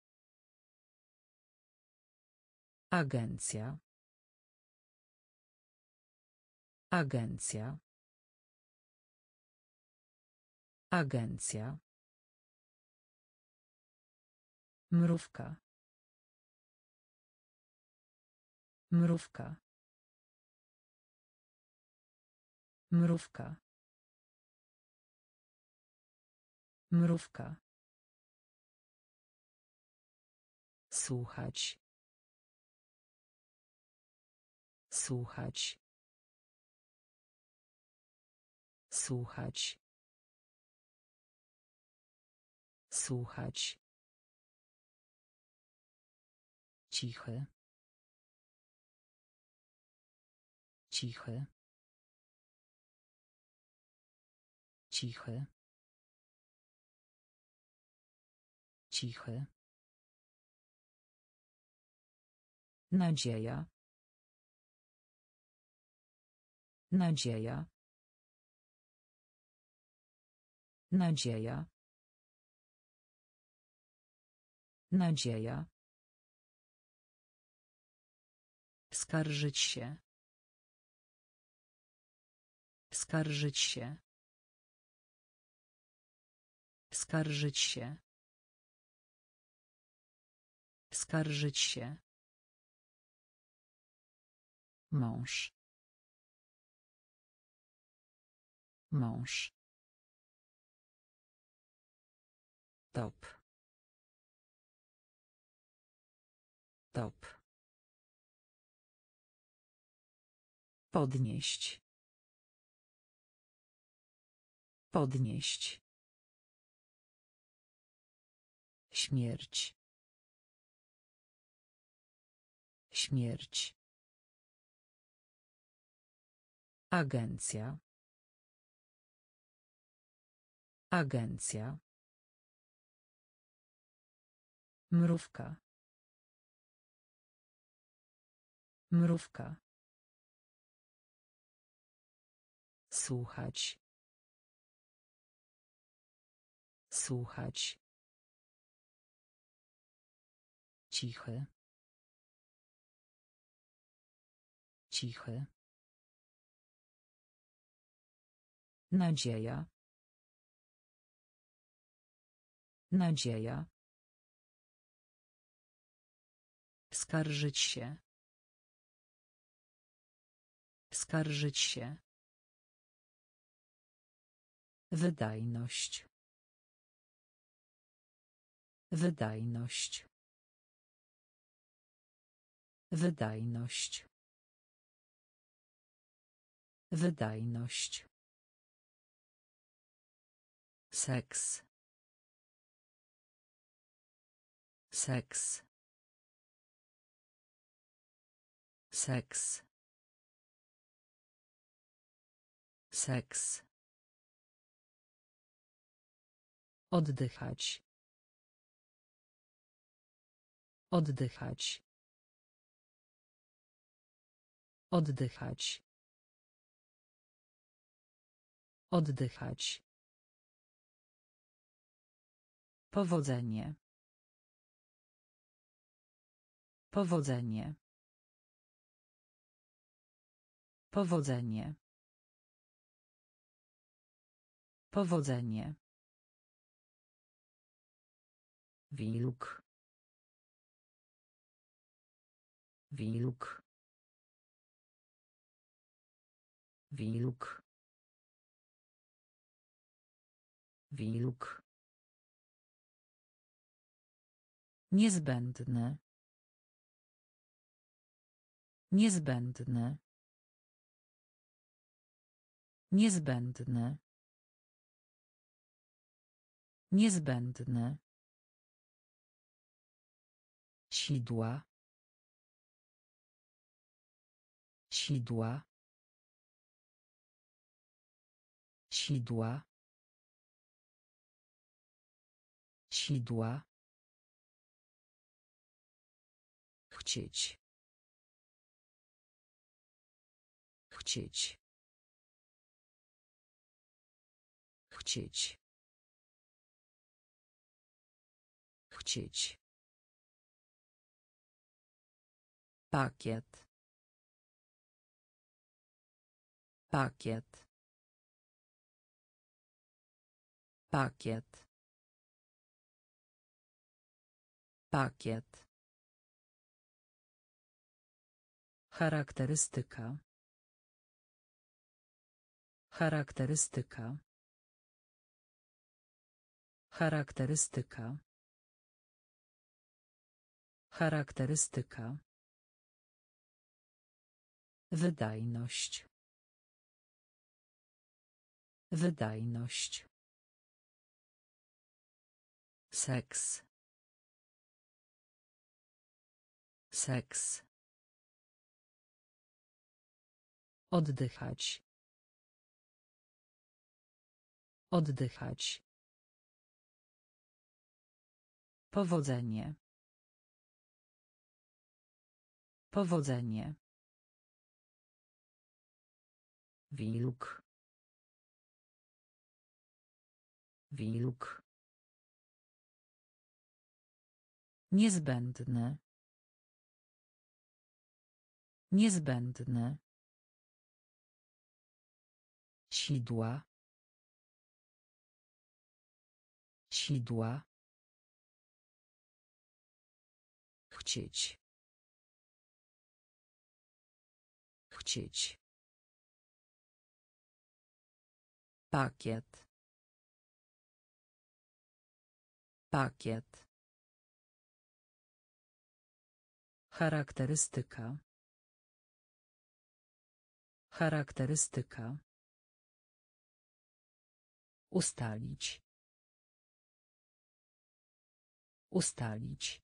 Speaker 1: Agencja. Agencja. Agencja. Mrówka. Mrówka. Mrówka. Mrówka. Słuchać. Słuchać. Słuchać. Słuchać. Cichy. Cichy. Cichy. Cichy. Nadzieja. Nadzieja. Nadzieja. Nadzieja. Skarżyć się. Skarżyć się. Skarżyć się. Skarżyć się. Mąż. Mąż. Top. Top. Podnieść. Podnieść. Śmierć. Śmierć. Agencja. Agencja. Mrówka. Mrówka. Słuchać. Słuchać. Cichy. Cichy. Nadzieja. Nadzieja. Skarżyć się. Skarżyć się. Wydajność. Wydajność. Wydajność. Wydajność. Seks. Seks. Seks. Seks. Oddychać. Oddychać. Oddychać. Oddychać. Powodzenie. Powodzenie. Powodzenie. Powodzenie. Wilk. Wilk. Wilk. Wilk. Niezbędne. Niezbędne. Niezbędne. Niezbędne. Sidła. Sidła. Sidła. Sidła. Chcieć. Chcieć. Chcieć. Chcieć. Pakiet. Pakiet. Pakiet. Pakiet. Charakterystyka. Charakterystyka. Charakterystyka. Charakterystyka. Wydajność. Wydajność. Seks. Seks. Oddychać. Oddychać. Powodzenie. Powodzenie. Wilk. Wilk. Niezbędne. Niezbędne. Sidła. Sidła. Chcieć. Chcieć. Pakiet. Pakiet. Charakterystyka. Charakterystyka. Ustalić. Ustalić.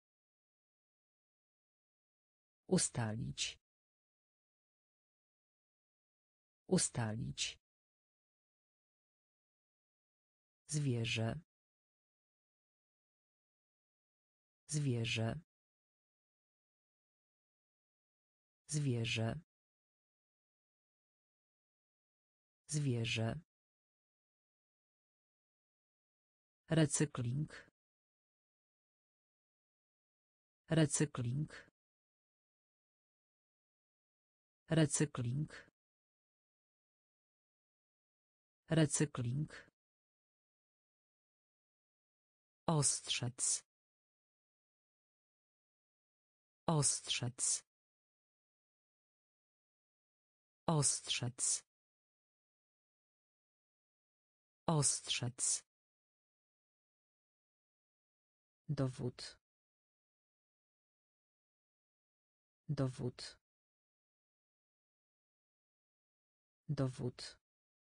Speaker 1: Ustalić. Ustalić. Zwierzę. Zwierzę. Zwierzę. Zwierzę. Recykling. Recykling. Recykling. Recykling. Ostrzec. Ostrzec. Ostrzec. Ostrzec. Dowód. Dowód. Dowód.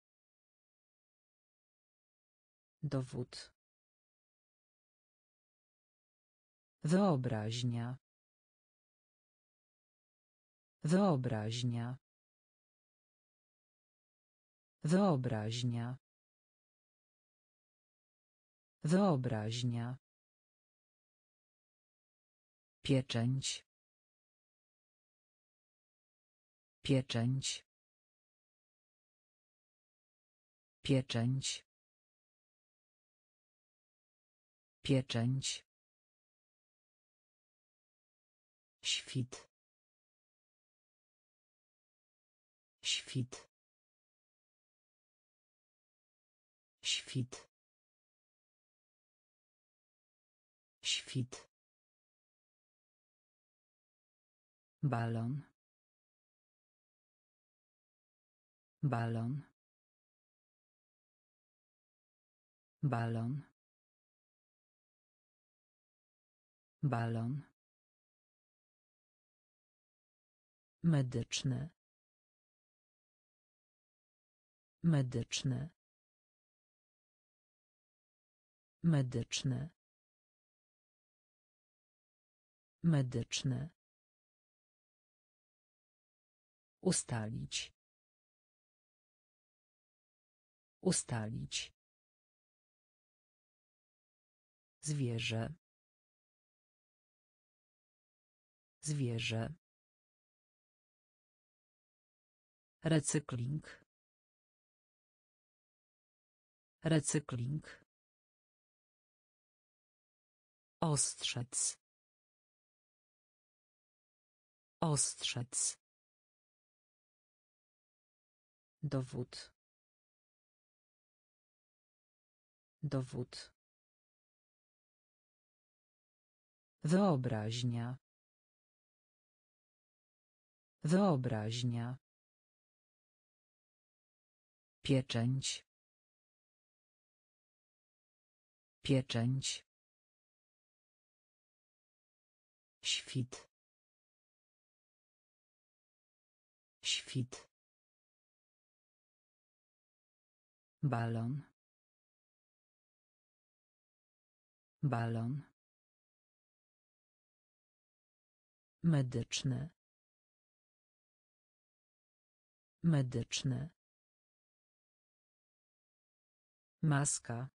Speaker 1: Dowód. Wyobraźnia. Wyobraźnia. Wyobraźnia. Wyobraźnia. Pieczęć. Pieczęć. Pieczęć. Pieczęć. Świt. Świt. Świt. Świt. Balon. Balon. Balon. Balon. Medyczny. Medyczny. Medyczny. Medyczny. Ustalić. Ustalić. Zwierzę. Zwierzę. Recykling. Recykling. Ostrzec. Ostrzec. Dowód. Dowód. Wyobraźnia. Wyobraźnia. Pieczęć. Pieczęć. Świt. Świt. Balon. Balon. Medyczny. Medyczny. Maska.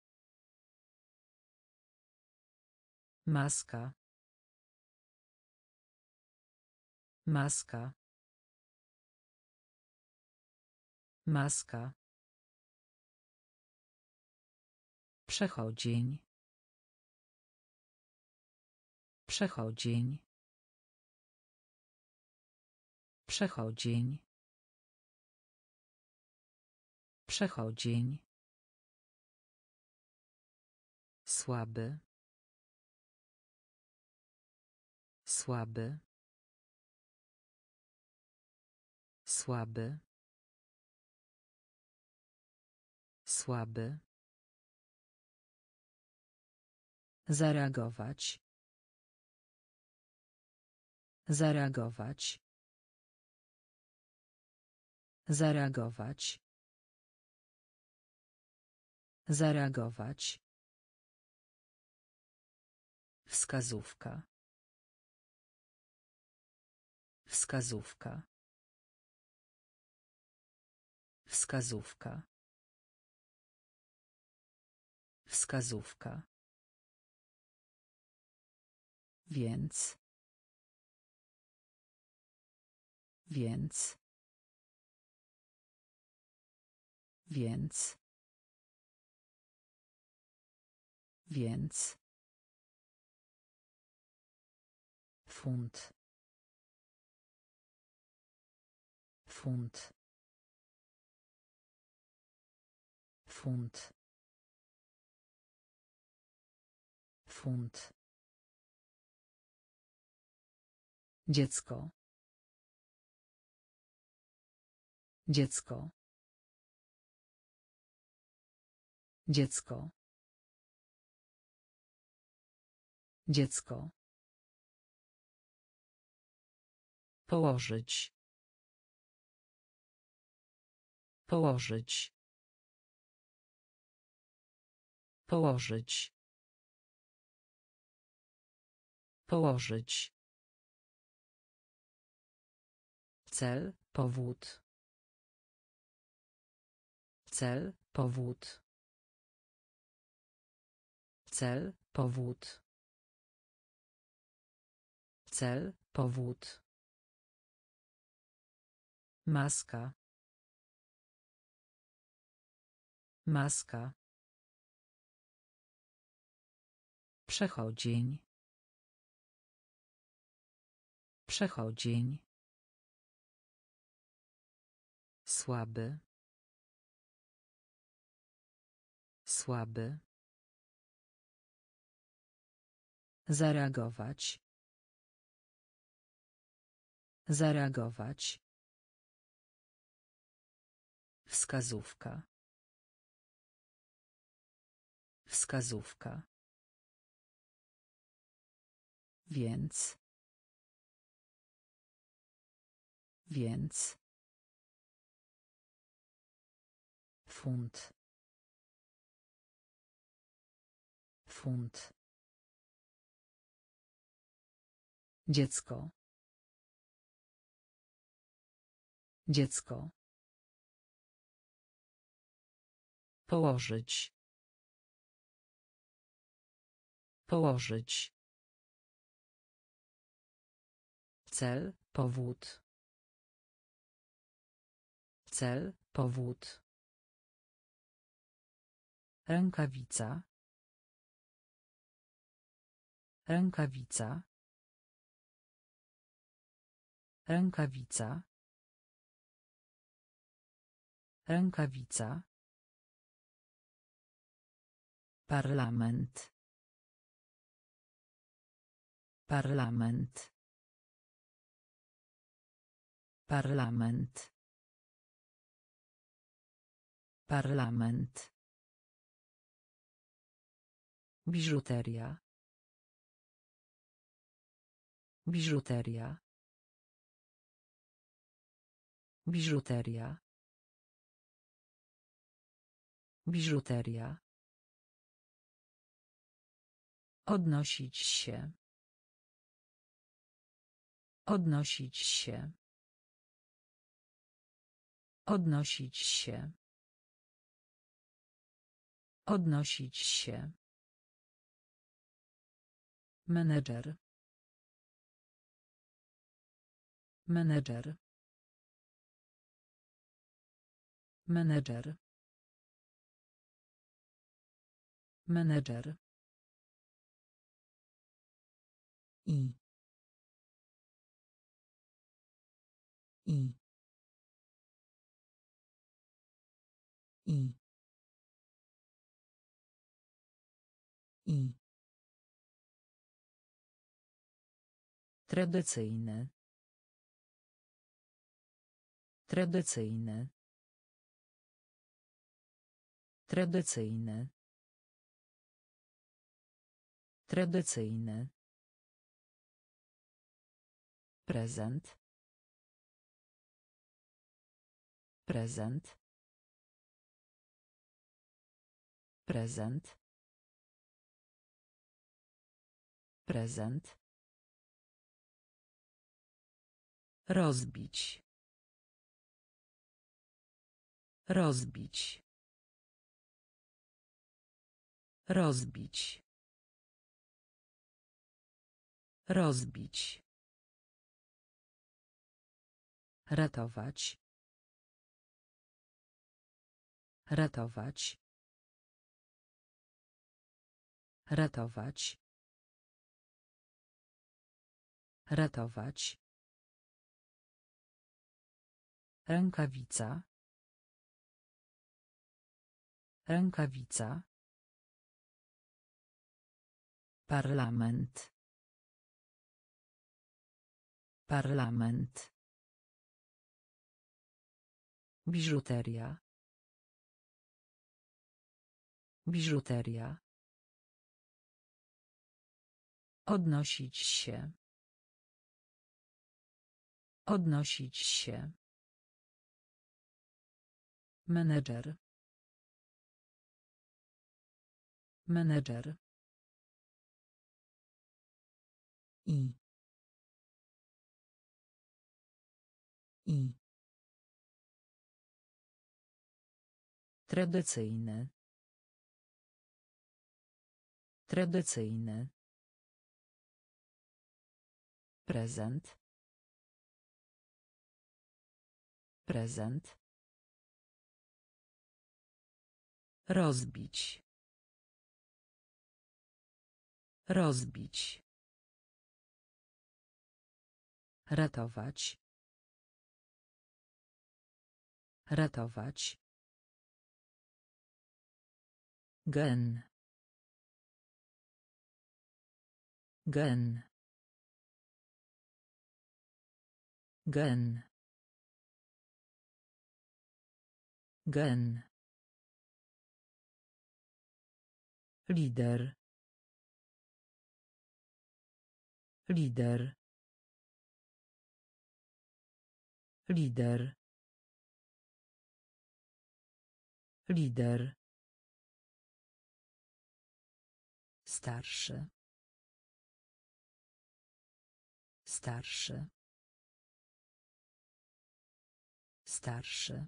Speaker 1: Maska. Maska. Maska. Przechodzień. Przechodzień. Przechodzień. Przechodzień. Słaby. Słaby. Słaby. Słaby. Zareagować. Zareagować. Zareagować. Zareagować. Wskazówka. Wskazówka. Wskazówka. Wskazówka. Więc. Więc. Więc. Więc. Funt. Funt. Funt. Funt. Dziecko. Dziecko. Dziecko. Dziecko. Położyć. Położyć. Położyć. Położyć. Cel, powód. Cel, powód. Cel, powód. Cel, powód. Maska. Maska. Przechodzień. Przechodzień. Słaby. Słaby. Zareagować. Zareagować. Wskazówka. Wskazówka. Więc. Więc. Funt. Funt. Dziecko. Dziecko. Położyć. Położyć. Cel, powód. Cel, powód. Rękawica. Rękawica. Rękawica. Rękawica. Parlament. Parlament. Parlament. Parlament. Biżuteria. Biżuteria. Biżuteria. Biżuteria. Odnosić się. Odnosić się. Odnosić się. Odnosić się. Menedżer. Menedżer. Menedżer. Menedżer. I. I. I. I. Tradycyjny. Tradycyjny. Tradycyjny. Tradycyjny. Prezent. Prezent. Prezent. Prezent. Rozbić. Rozbić. Rozbić. Rozbić. Ratować. Ratować. Ratować. Ratować. Rękawica. Rękawica. Parlament. Parlament. Biżuteria. Biżuteria. Odnosić się. Odnosić się. Menedżer. Menedżer. I. I. Tradycyjny. Tradycyjny. Prezent. Prezent. Rozbić. Rozbić. Ratować. Ratować. Gen. Gen. Gen. Gen. Lider. Lider. Lider. Lider. Starszy. Starszy. Starszy.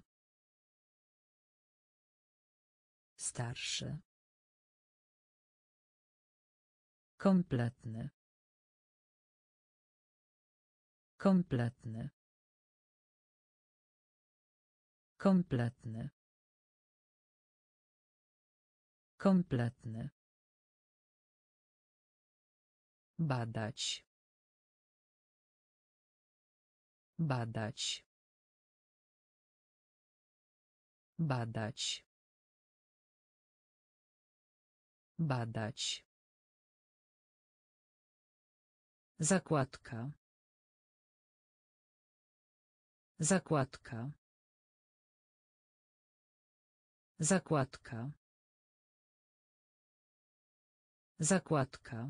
Speaker 1: Starszy. Kompletny. Kompletny. Kompletny. Kompletny. Badać. Badać. Badać. Badać. Zakładka. Zakładka. Zakładka. Zakładka.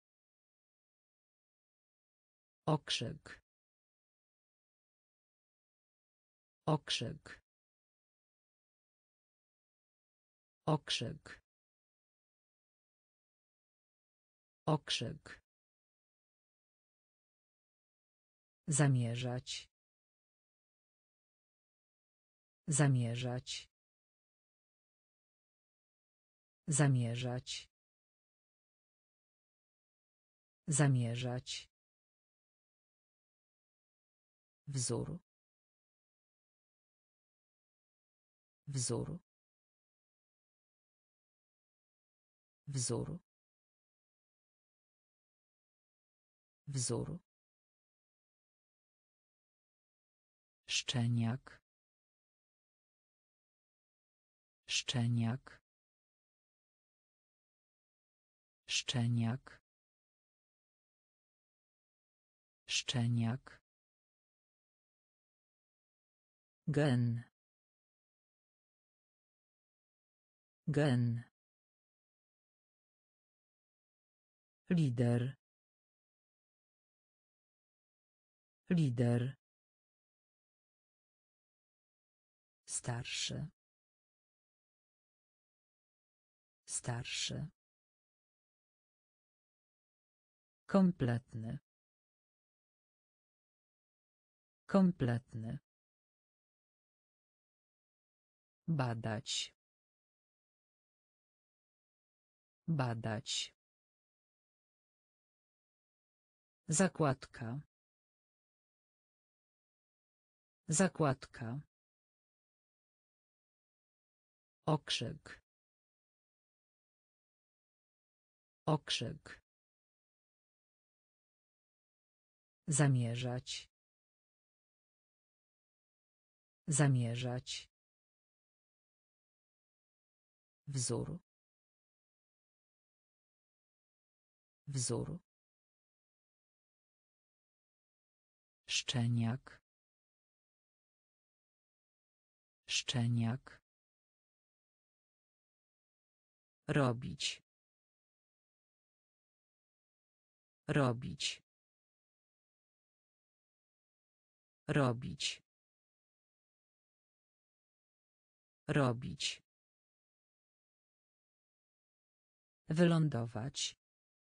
Speaker 1: Okrzyk. Okrzyk. Okrzyk. Okrzyk. Zamierzać. Zamierzać. Zamierzać. Zamierzać. Wzór. Wzór. Wzór. Wzór. Szczeniak. Szczeniak. Szczeniak. Szczeniak. Gen. Gen. Lider. Lider. Starszy. Starszy. Kompletny. Kompletny. Badać. Badać. Zakładka. Zakładka. Okrzyk. Okrzyk. Zamierzać. Zamierzać. Wzór. Wzór. Szczeniak. Szczeniak. Robić. Robić. Robić. Robić. Wylądować.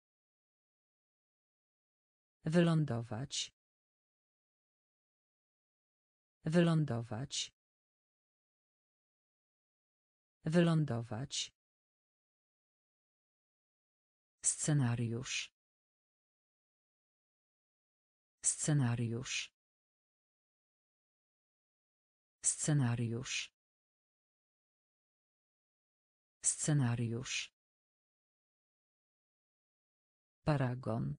Speaker 1: Wylądować. Wylądować. Wylądować. Scenariusz. Scenariusz. Scenariusz. Scenariusz. Paragon.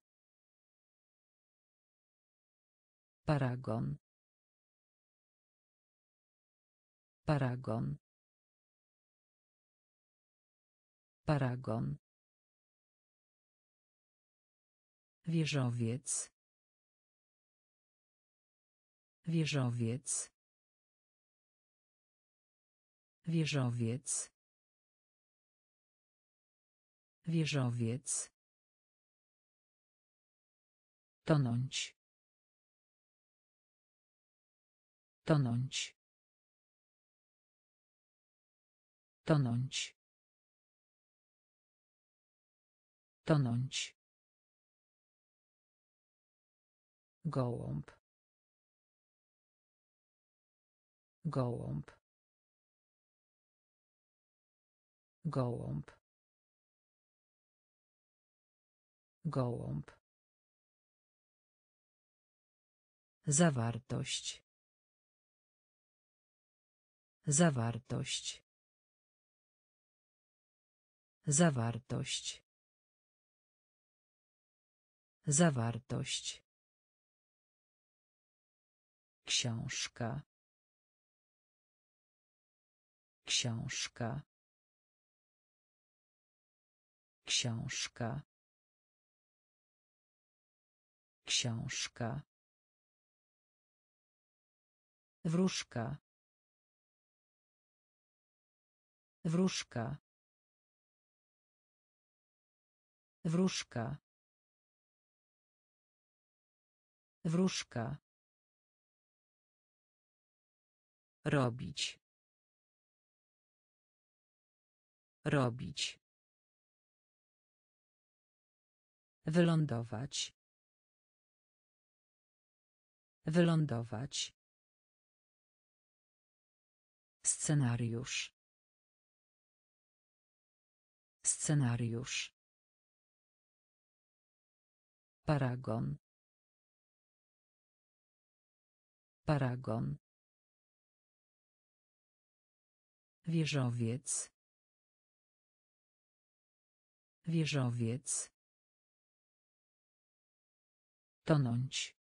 Speaker 1: Paragon. Paragon. Paragon. Wieżowiec. Wieżowiec. Wieżowiec. Wieżowiec. Tonąć. Tonąć. Tonąć. Tonąć. Gołąb. Gołąb. Gołąb. Gołąb. Zawartość. Zawartość. Zawartość. Zawartość. Książka. Książka. Książka. Książka. Wróżka. Wróżka. Wróżka. Wróżka. Robić. Robić. Wylądować. Wylądować. Scenariusz. Scenariusz. Paragon. Paragon. Wieżowiec. Wieżowiec. Tonąć.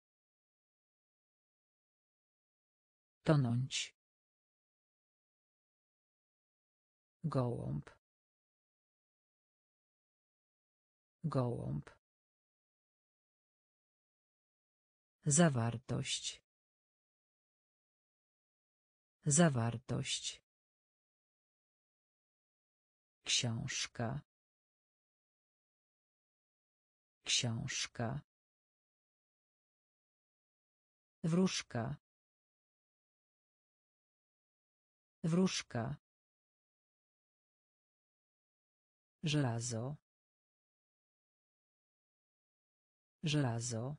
Speaker 1: Tonąć. Gołąb. Gołąb. Zawartość. Zawartość. Książka. Książka. Wróżka. Wróżka. Żelazo. Żelazo.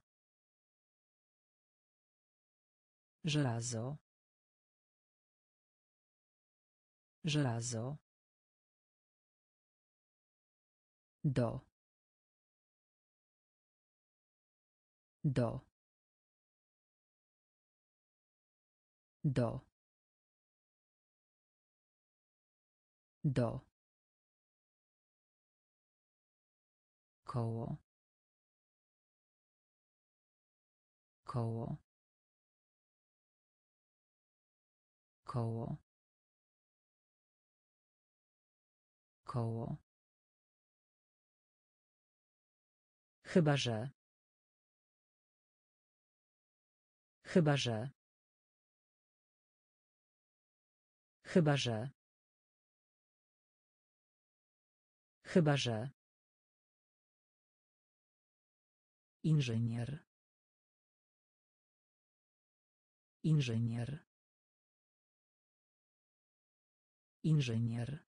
Speaker 1: Żelazo. Żelazo. Do. Do. Do. Do. Koło. Koło. Koło. Koło. Chyba że. Chyba że. Chyba że. Chyba że. Inżynier. Inżynier. Inżynier.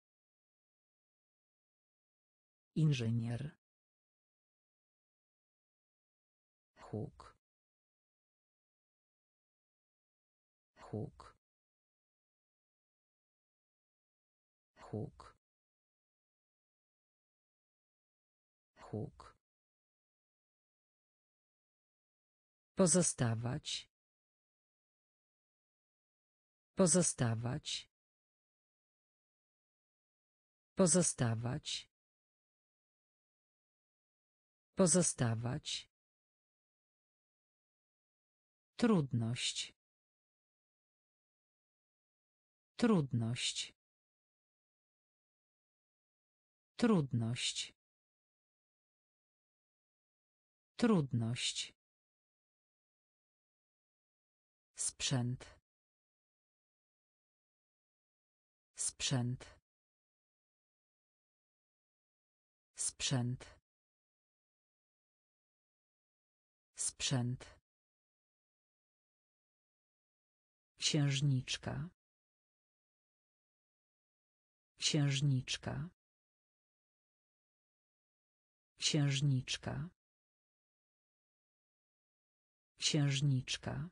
Speaker 1: Inżynier. Huk. Huk. Huk. Huk. Pozostawać. Pozostawać. Pozostawać. Pozostawać. Trudność. Trudność. Trudność. Trudność. Sprzęt. Sprzęt. Sprzęt. Sprzęt. Księżniczka. Księżniczka. Księżniczka. Księżniczka.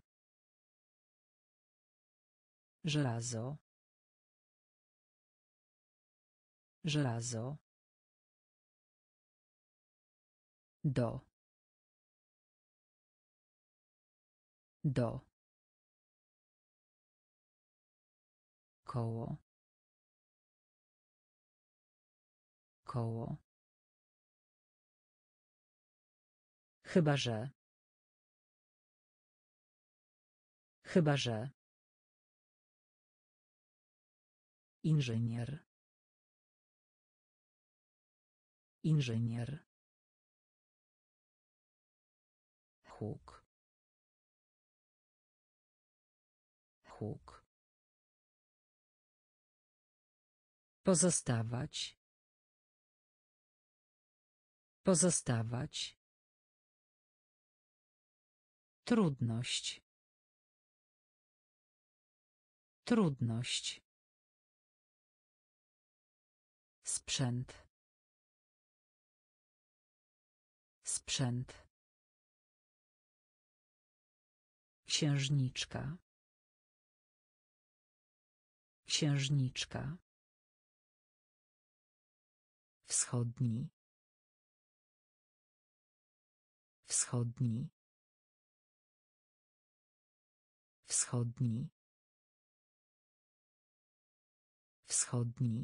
Speaker 1: Żelazo. Żelazo. Do. Do. Koło. Koło. Chyba że. Chyba że. Inżynier. Inżynier. Huk. Huk. Pozostawać. Pozostawać. Trudność. Trudność. Sprzęt. Sprzęt. Księżniczka. Księżniczka. Wschodni. Wschodni. Wschodni. Wschodni.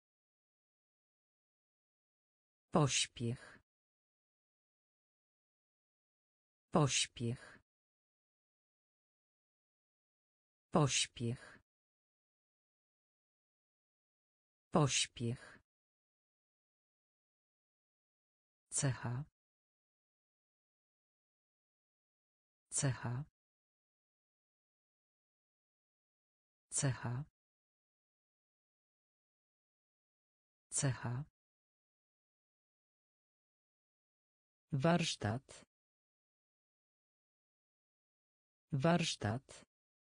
Speaker 1: Pośpiech. Pośpiech. Pośpiech. Pośpiech. Cecha. Cecha. Cecha. Cecha. Warsztat. Warsztat.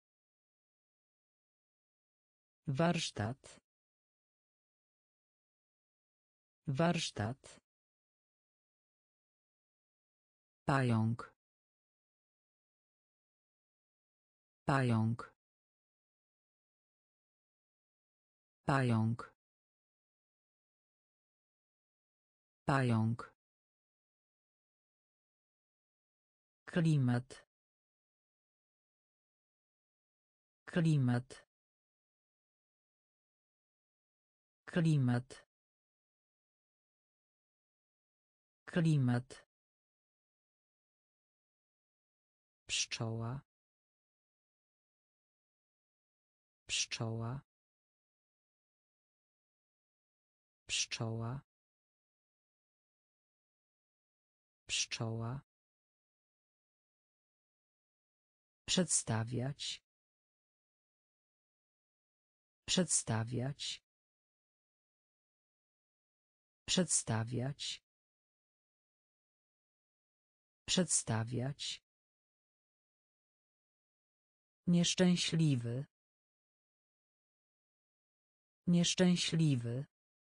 Speaker 1: Warsztat. Warsztat. Pająk. Pająk. Pająk. Pająk. Klimat. Klimat. Klimat. Klimat. Pszczoła. Pszczoła. Pszczoła. Pszczoła. Przedstawiać. Przedstawiać. Przedstawiać. Przedstawiać. Nieszczęśliwy. Nieszczęśliwy.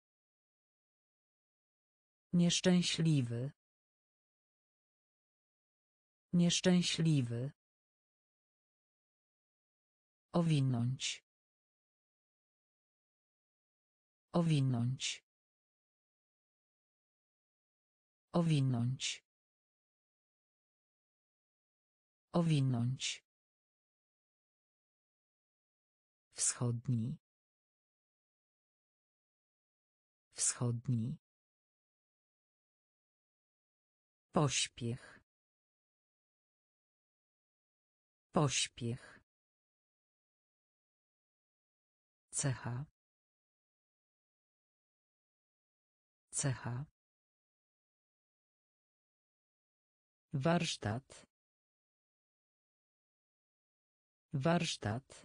Speaker 1: Nieszczęśliwy. Nieszczęśliwy. Owinąć. Owinąć. Owinąć. Owinąć. Wschodni. Wschodni. Pośpiech. Pośpiech. Cecha. Cecha. Warsztat. Warsztat.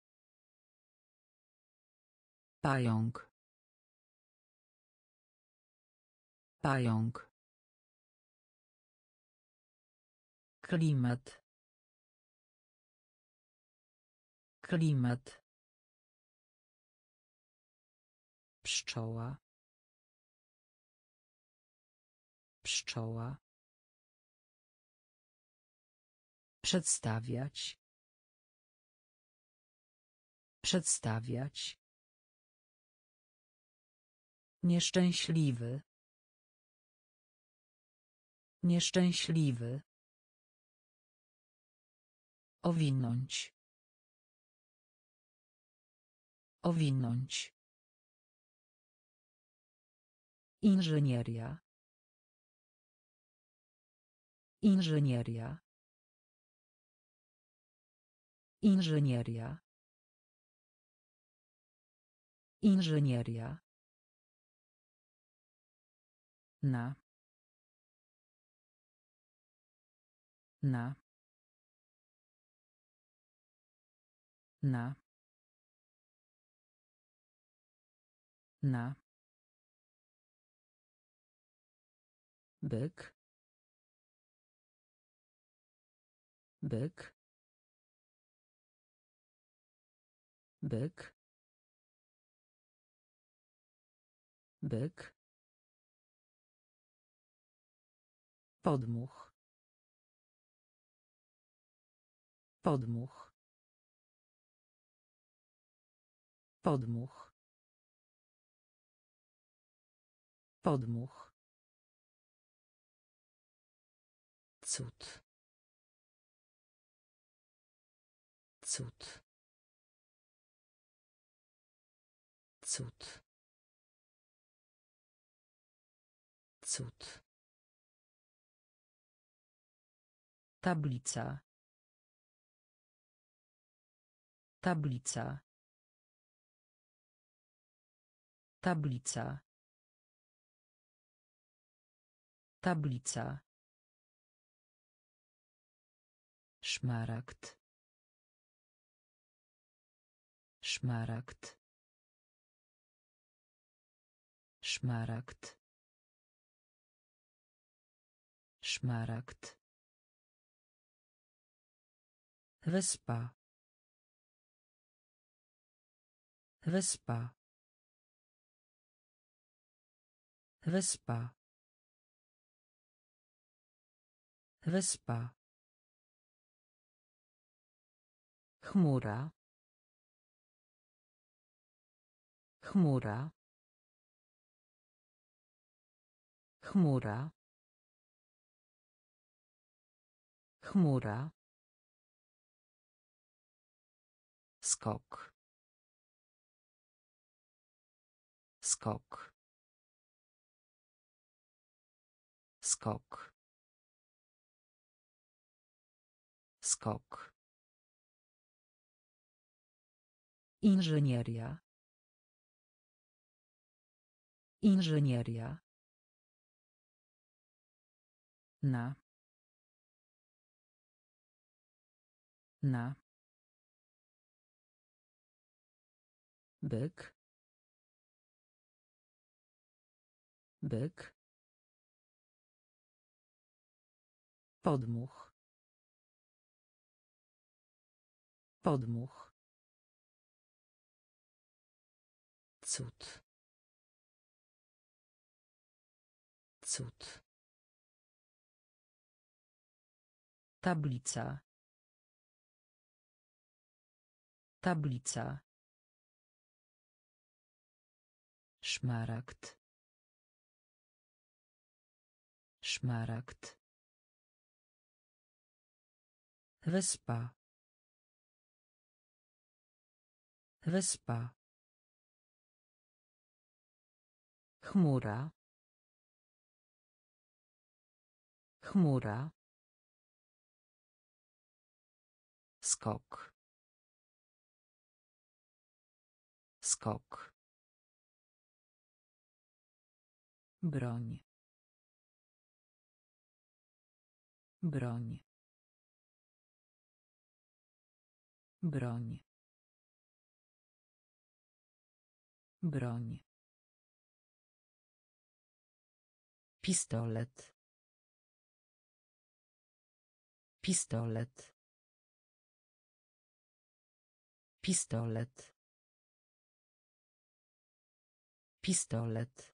Speaker 1: Pająk. Pająk. Klimat. Klimat. Pszczoła. Pszczoła. Przedstawiać. Przedstawiać. Nieszczęśliwy. Nieszczęśliwy. Owinąć. Owinąć. Inżynieria. Inżynieria. Inżynieria. Inżynieria. Na. Na. Na. Na. Byk. Byk. Byk. Byk. Podmuch. Podmuch. Podmuch. Podmuch. Cud. Cud. Cud. Cud. Tablica. Tablica. Tablica. Tablica. Szmaragd. Szmaragd. Szmaragd. Szmaragd. Wyspa. Wyspa. Wyspa. Wyspa. Chmura. Chmura. Chmura. Chmura. Skok. Skok. Skok. Skok. Inżynieria. Inżynieria. Na. Na. Byk. byk, podmuch, podmuch, cud, cud, tablica, tablica, szmaragd, szmaragd, wyspa, wyspa, chmura, chmura, skok, skok, broń, broń, broń, broń, pistolet, pistolet, pistolet, pistolet,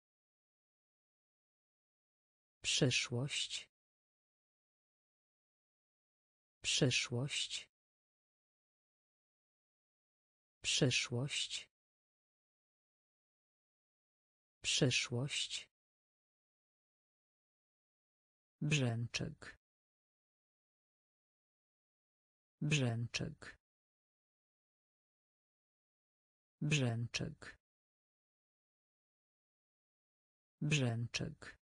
Speaker 1: przyszłość, przyszłość, przyszłość, przyszłość, brzęczyk, brzęczyk, brzęczyk, brzęczyk,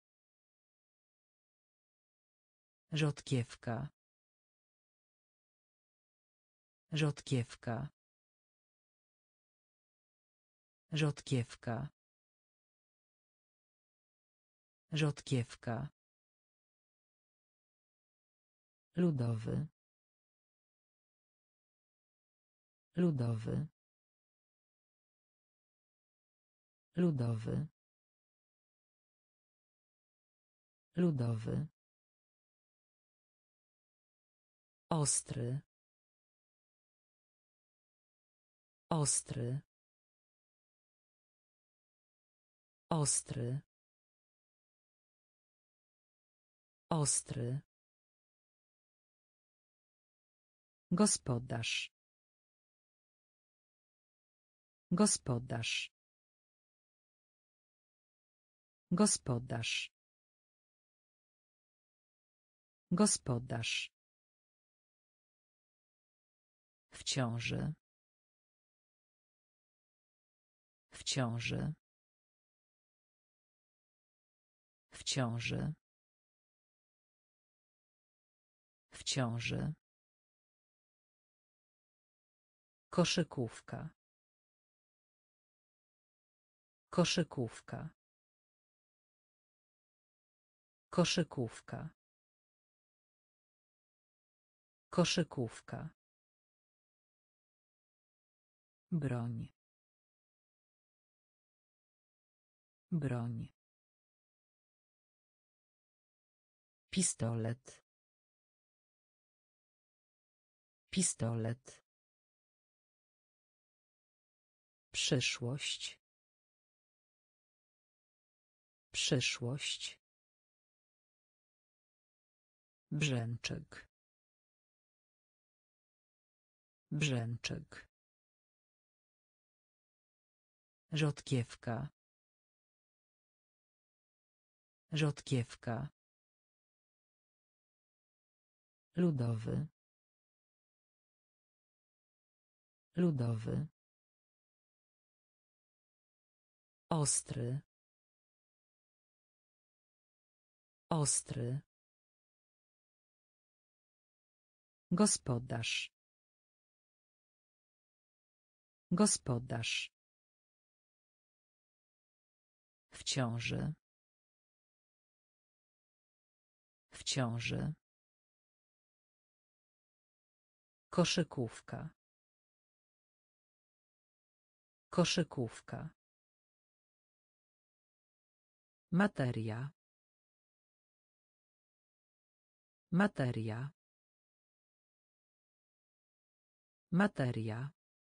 Speaker 1: rzodkiewka, rzodkiewka, rzodkiewka, rzodkiewka, ludowy, ludowy, ludowy, ludowy, ostry, ostry, ostry, ostry, gospodarz, gospodarz, gospodarz, gospodarz, w ciąży, w ciąży, w ciąży, w ciąży, koszykówka, koszykówka, koszykówka, koszykówka, broń, broń, pistolet, pistolet, przyszłość, przyszłość, brzęczyk, brzęczyk, rzodkiewka, rzodkiewka, ludowy, ludowy, ostry, ostry, gospodarz, gospodarz, w ciąży, w ciąży, koszykówka, koszykówka, Materia. Materia. Materia.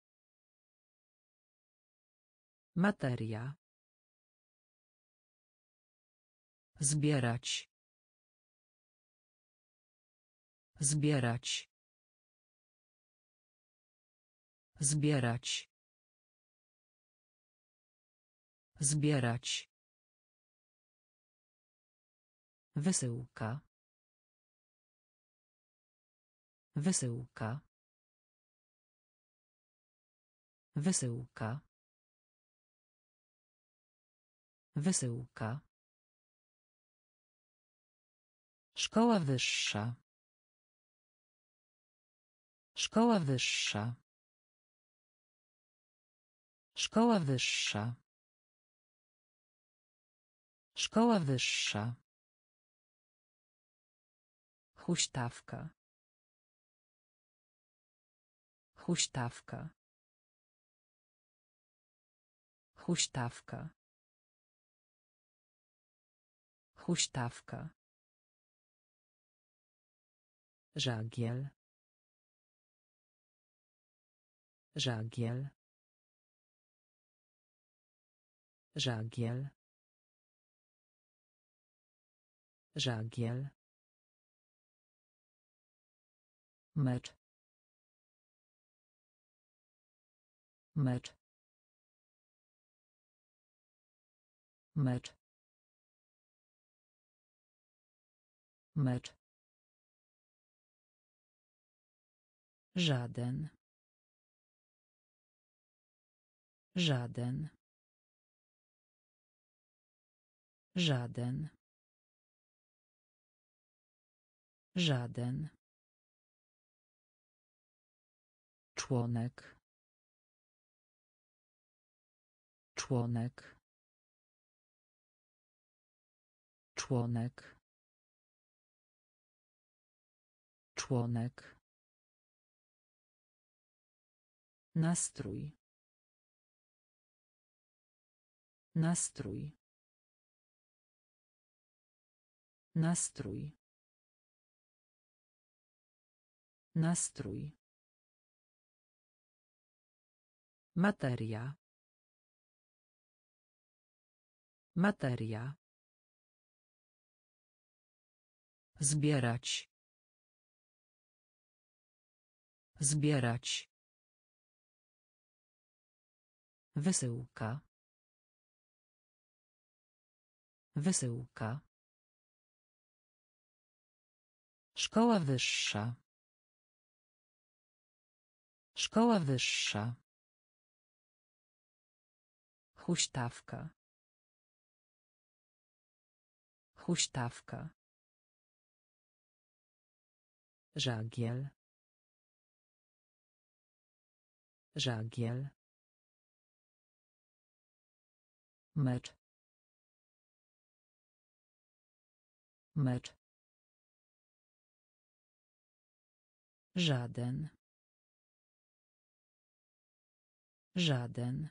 Speaker 1: Materia. Zbierać. Zbierać. Zbierać. Zbierać. Wysyłka. Wysyłka. Wysyłka. Wysyłka. Szkoła wyższa. Szkoła wyższa. Szkoła wyższa. Szkoła wyższa. Huśtawka. Huśtawka. Huśtawka. Huśtawka. Żagiel. Żagiel. Żagiel. Żagiel. Mecz. Mecz. Mecz. Mecz. Żaden. Żaden. Żaden. Żaden. Członek. Członek. Członek. Członek. Nastrój. Nastrój. Nastrój. Nastrój. Materia. Materia. Zbierać. Zbierać. Wysyłka. Wysyłka. Szkoła wyższa. Szkoła wyższa. Huśtawka. Huśtawka. Żagiel. Żagiel. Mecz. Mecz. Żaden. Żaden.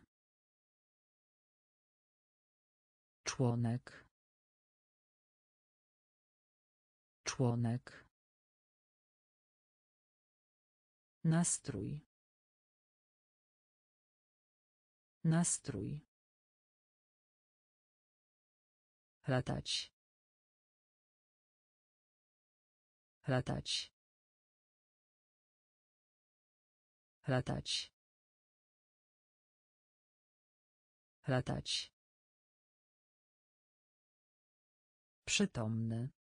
Speaker 1: Członek. Członek. Nastrój. Nastrój. Latać. Latać. Latać. Latać. Przytomny.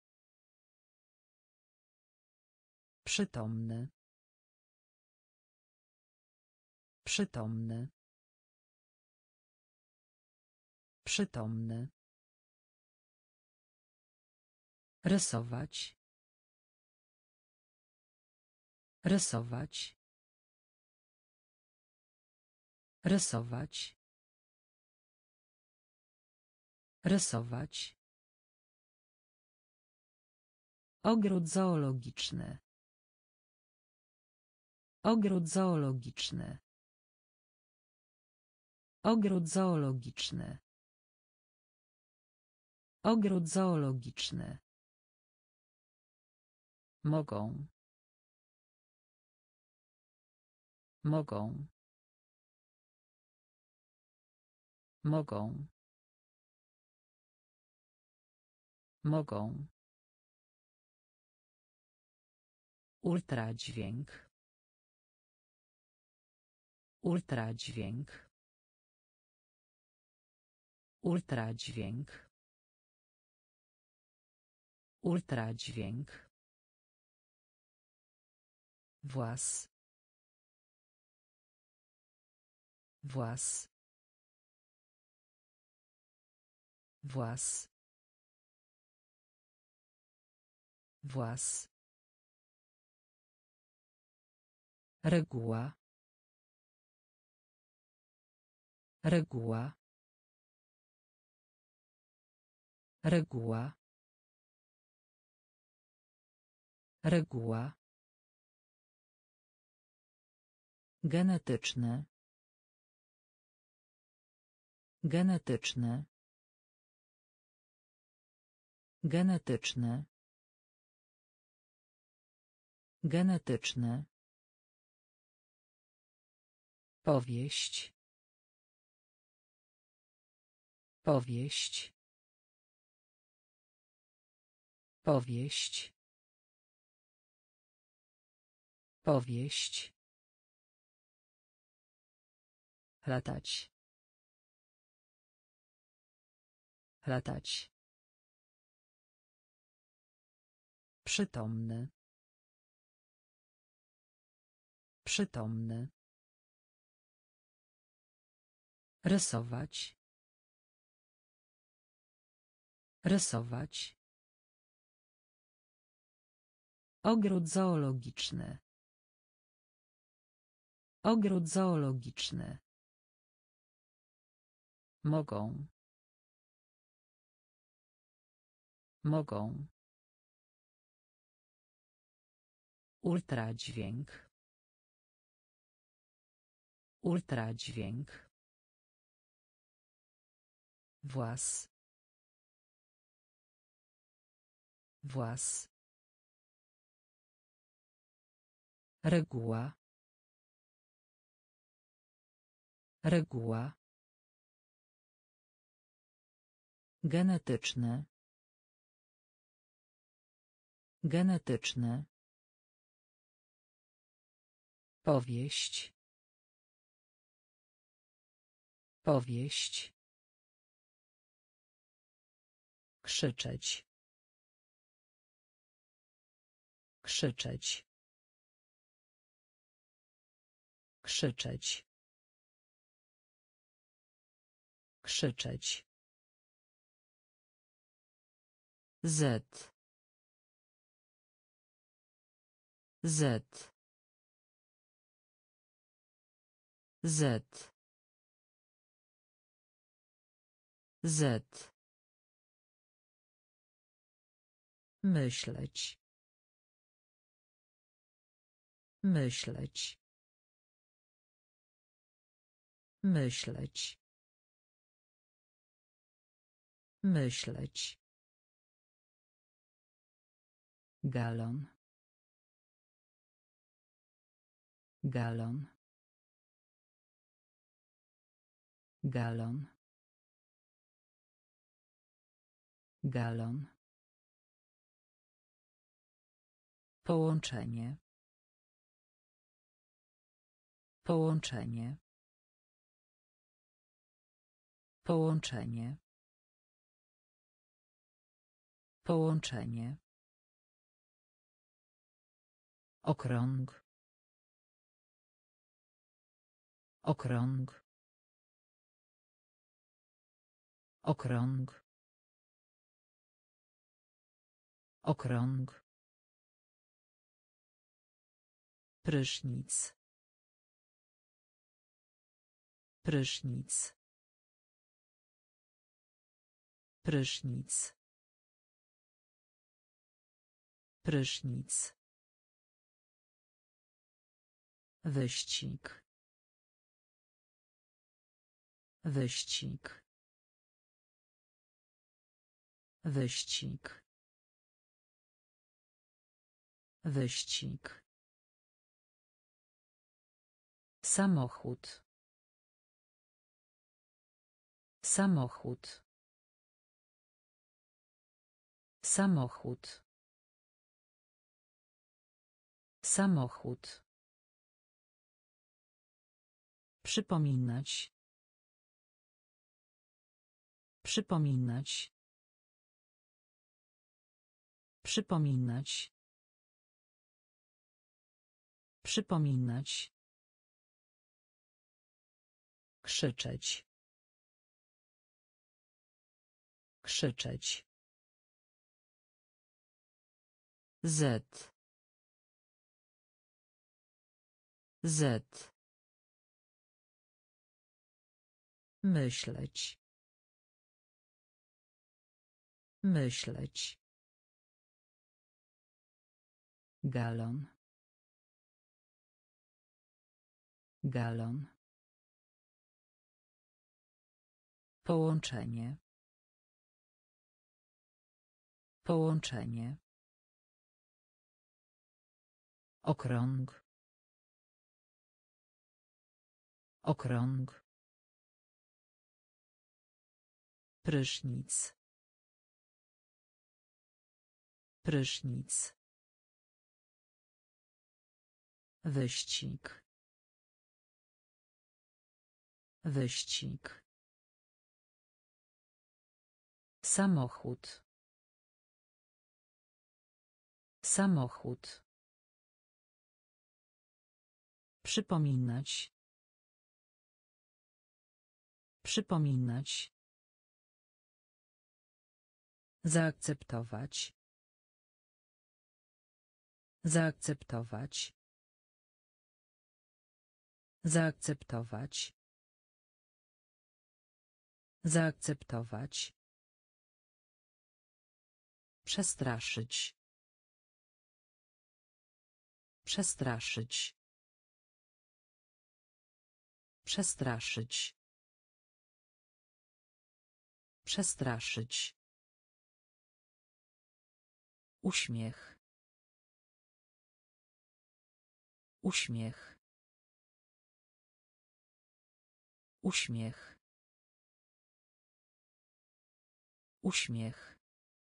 Speaker 1: Przytomny. Przytomny. Przytomny. Rysować. Rysować. Rysować. Rysować. Ogród zoologiczny. Ogród zoologiczny. Ogród zoologiczny. Ogród zoologiczny. Mogą. Mogą. Mogą. Mogą. Ultradźwięk. Ultradźwięk. Ultradźwięk. Ultradźwięk. Włas. Włas. Włas. Włas. Reguła. Reguła. Reguła. Reguła. Genetyczny. Genetyczny. Genetyczny. Genetyczny. Powieść. Powieść. Powieść. Powieść. Latać. Latać. Przytomny. Przytomny. Rysować. Rysować. Ogród zoologiczny. Ogród zoologiczny. Mogą. Mogą. Ultradźwięk. Ultradźwięk. Włas. Włas. Reguła. Reguła. Genetyczny. Genetyczny. Powieść. Powieść. Krzyczeć. Krzyczeć. Krzyczeć. Krzyczeć. Z. Z. Z. Z. Myśleć. Myśleć. Myśleć. Myśleć. Galon. Galon. Galon. Galon. Połączenie. Połączenie. Połączenie. Połączenie. Okrąg. Okrąg. Okrąg. Okrąg. Prysznic. Prysznic. Prysznic. Prysznic. Wyścig. Wyścig. Wyścig. Wyścig. Samochód. Samochód. Samochód. Samochód. Przypominać. Przypominać. Przypominać. Przypominać. Krzyczeć. Krzyczeć. Z. Z. Myśleć. Myśleć. Galon. Galon. Połączenie. Połączenie. Okrąg. Okrąg. Prysznic. Prysznic. Wyścig. Wyścig. Samochód. Samochód. Przypominać. Przypominać. Zaakceptować. Zaakceptować. Zaakceptować. Zaakceptować. Przestraszyć. Przestraszyć. Przestraszyć. Przestraszyć. Uśmiech. Uśmiech. Uśmiech. Uśmiech.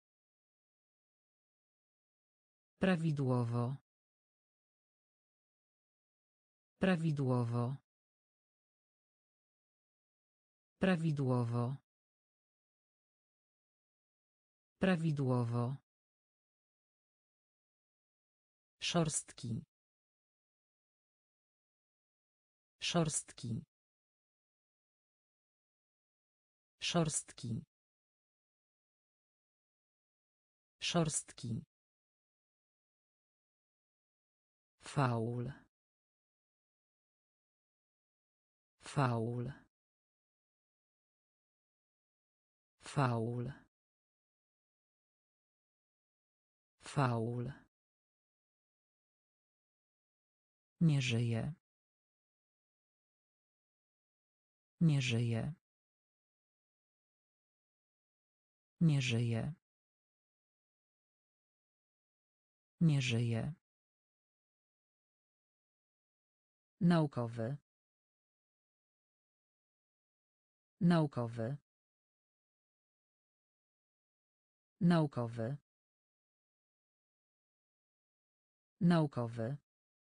Speaker 1: Prawidłowo. Prawidłowo. Prawidłowo. Prawidłowo. Szorstki. Szorstki. Szorstki. Szorstki. Faul. Faul. Faul. Faul. Nie żyje. Nie żyje. Nie żyje. Nie żyje. Naukowy. Naukowy. Naukowy. Naukowy.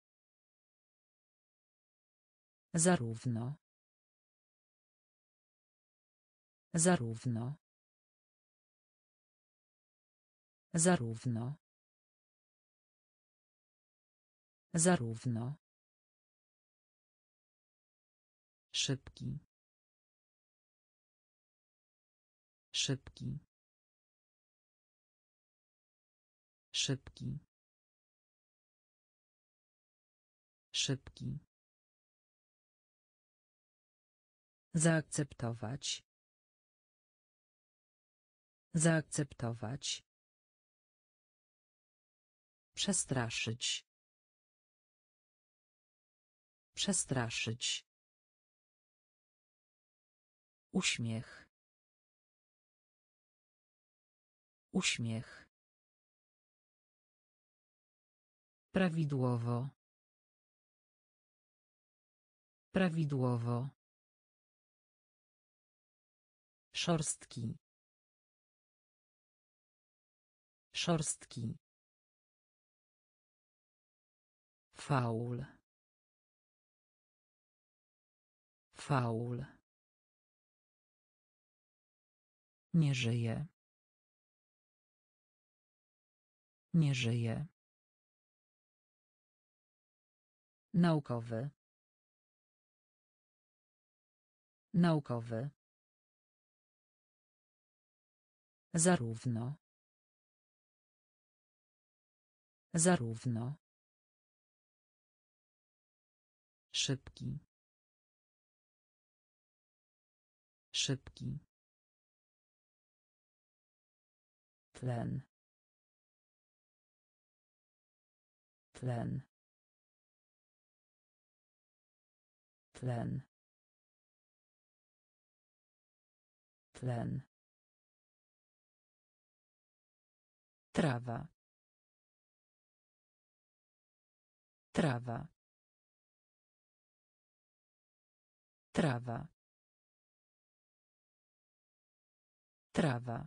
Speaker 1: Zarówno. Zarówno. Zarówno. Zarówno. Szybki. Szybki. Szybki. Szybki. Zaakceptować. Zaakceptować. Przestraszyć. Przestraszyć. Uśmiech. Uśmiech. Prawidłowo. Prawidłowo. Szorstki. Szorstki. Faul. Faul. Nie żyje. Nie żyje. Naukowy. Naukowy. Zarówno. Zarówno. Szybki. Szybki. Tlen. Tlen. Tlen. Tlen. Trawa. Trawa. Trawa. Trawa.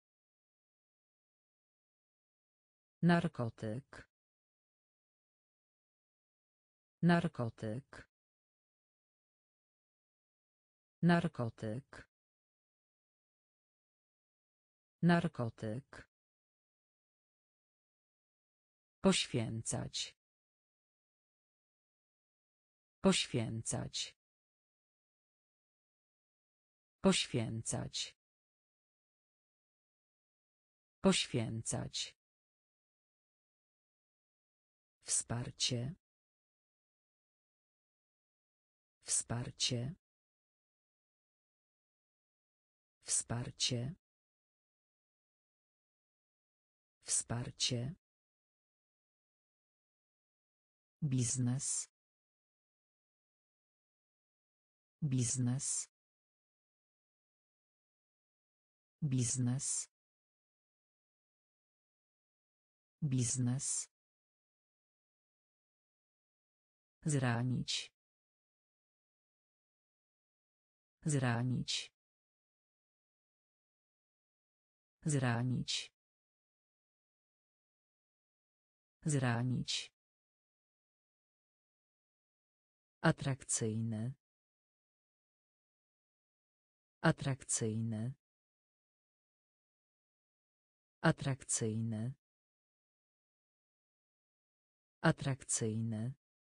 Speaker 1: Narkotyk. Narkotyk. Narkotyk. Narkotyk. Poświęcać. Poświęcać. Poświęcać. Poświęcać. Wsparcie. Wsparcie. Wsparcie. Wsparcie. Biznes. Biznes. Biznes. Biznes. Zranić. Zranić. Zranić. Zranić. Atrakcyjny. Atrakcyjny. Atrakcyjny. Atrakcyjny.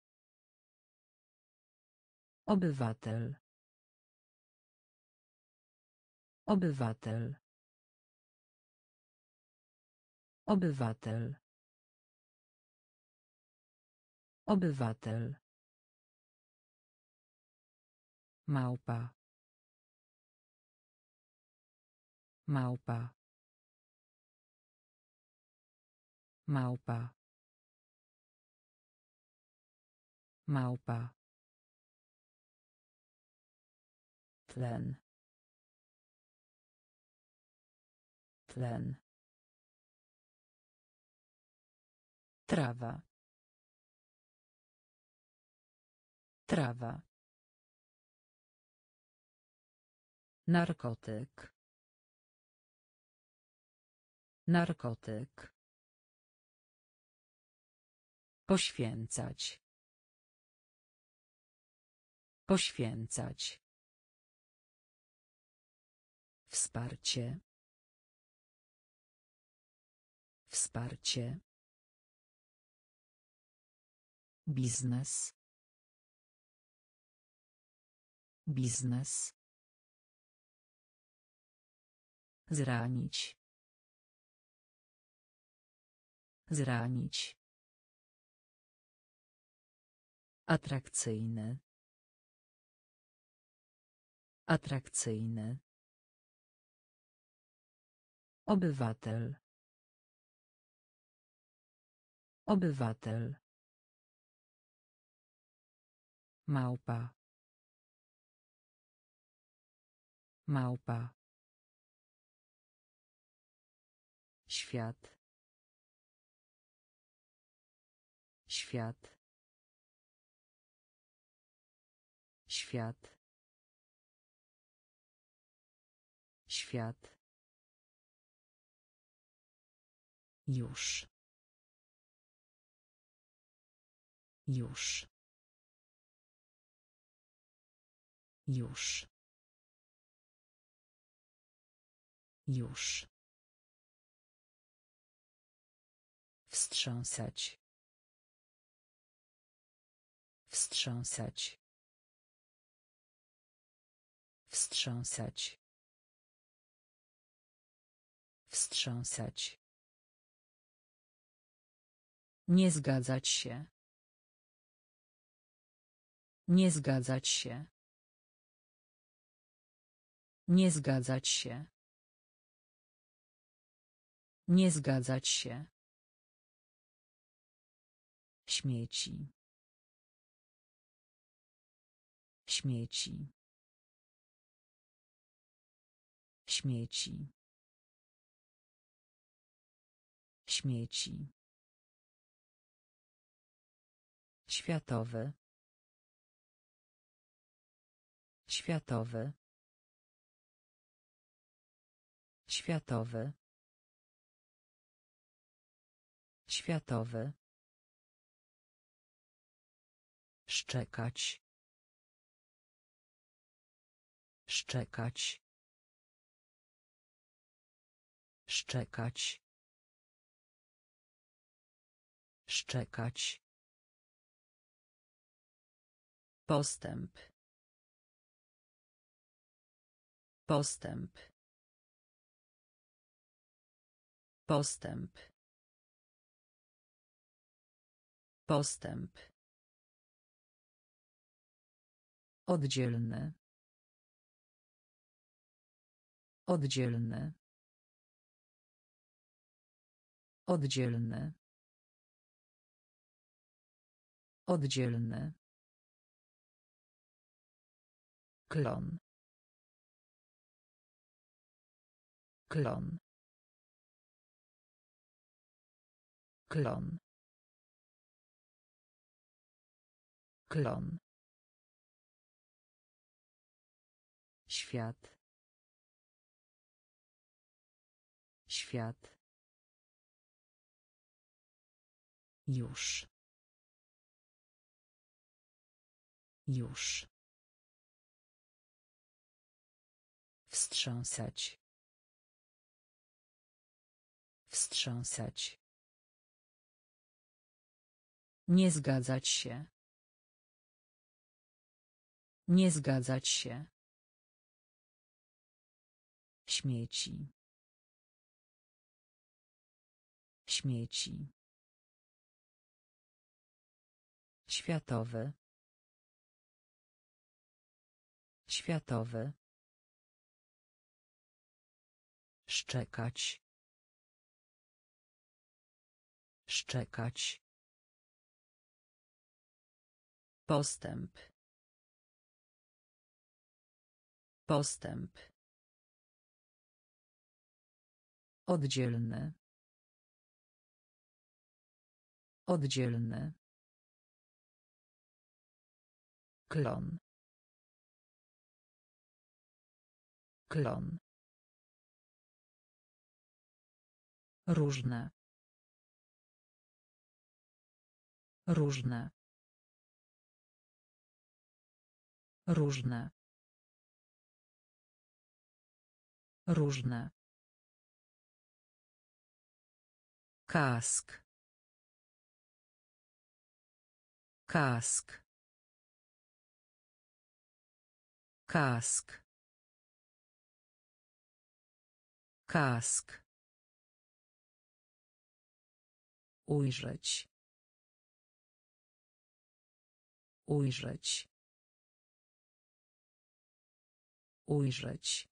Speaker 1: Obywatel. Obywatel. Obywatel. Obywatel. Małpa. Małpa. Małpa. Małpa. Tlen. Tlen. Trawa. Trawa. Narkotyk. Narkotyk. Poświęcać. Poświęcać. Wsparcie. Wsparcie. Biznes. Biznes. Zranić. Zranić. Atrakcyjny. Atrakcyjny. Obywatel. Obywatel. Małpa. Małpa. Świat. Świat. Świat. Świat. Już. Już. Już. Już. Wstrząsać. Wstrząsać. Wstrząsać. Wstrząsać. Nie zgadzać się. Nie zgadzać się. Nie zgadzać się. Nie zgadzać się. Śmieci. Śmieci. Śmieci. Śmieci. Światowy. Światowy. Światowy. Światowy. Szczekać. Szczekać. Szczekać. Szczekać. Postęp. Postęp. Postęp. Postęp. Oddzielny. Oddzielny. Oddzielny. Oddzielny. Klon. Klon. Klon. Klon. Świat. Świat. Już. Już. Wstrząsać. Wstrząsać. Nie zgadzać się. Nie zgadzać się. Śmieci. Śmieci. Światowy. Światowy. Szczekać. Szczekać. Postęp. Postęp. Oddzielny. Oddzielny. Klon. Klon. Różne. Różne. Różne. Różne. Kask. Kask. Kask. Kask. Ujrzeć. Ujrzeć. Ujrzeć.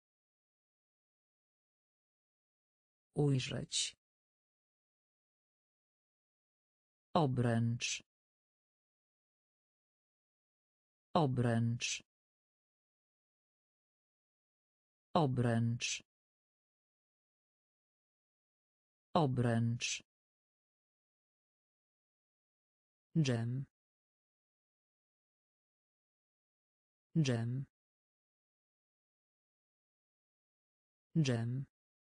Speaker 1: Ujrzeć. Obręcz. Obręcz. Obręcz. Obręcz. Dżem. Dżem. Dżem.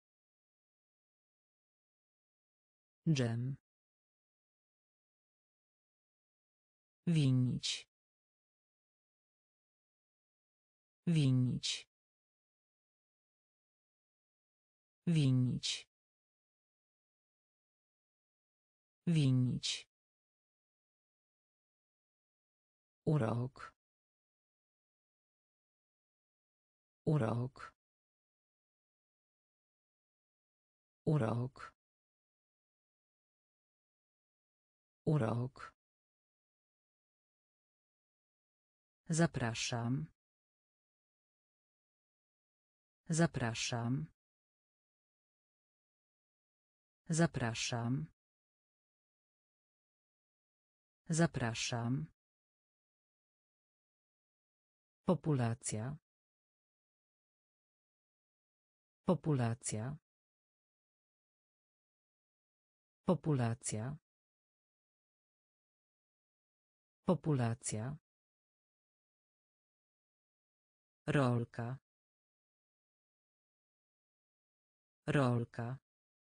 Speaker 1: Dżem. Winić. Winić. Winić. Winić. Urok. Urok. Urok. Urok. Zapraszam. Zapraszam. Zapraszam. Zapraszam. Populacja. Populacja. Populacja. Populacja. Rolka. Rolka.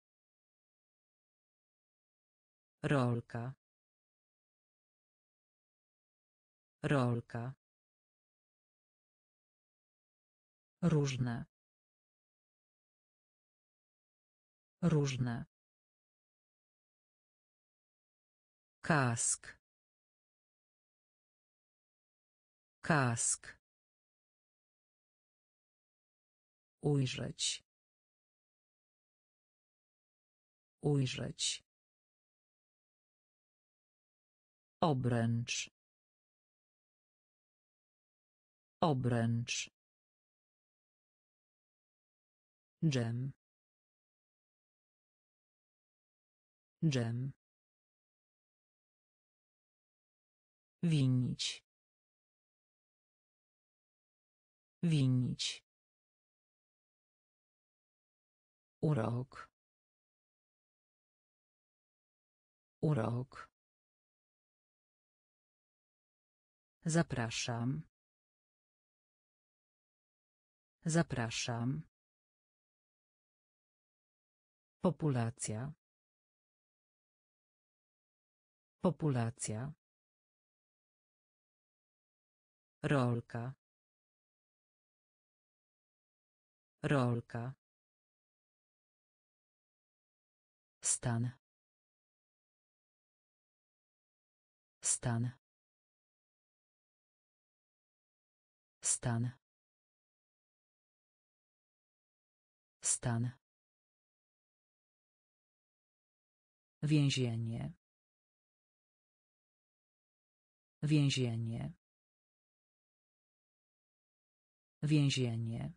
Speaker 1: Rolka. Rolka. Różne. Różne. Kask. Kask. Ujrzeć. Ujrzeć. Obręcz. Obręcz. Dżem. Dżem. Winić. Winić. Urok. Urok. Zapraszam. Zapraszam. Populacja. Populacja. Rolka. Rolka. Stan. Stan. Stan. Stan. Więzienie. Więzienie. Więzienie.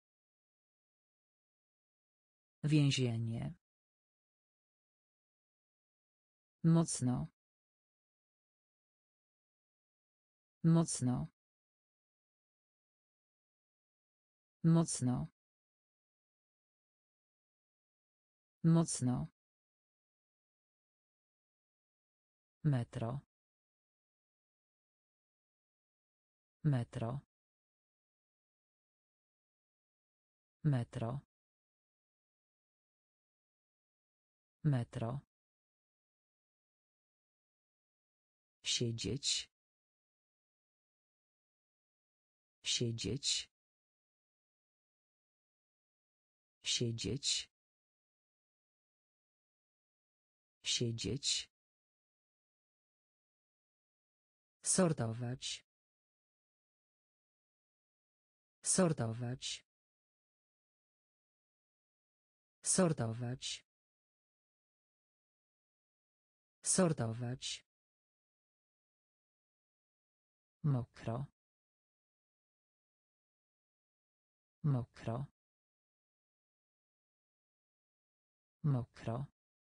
Speaker 1: Więzienie. Mocno. Mocno. Mocno. Mocno. Metro. Metro. Metro. Metro. Siedzieć. Siedzieć. Siedzieć. Siedzieć. Sortować. Sortować. Sortować. Sortować. Mokro. Mokro. Mokro.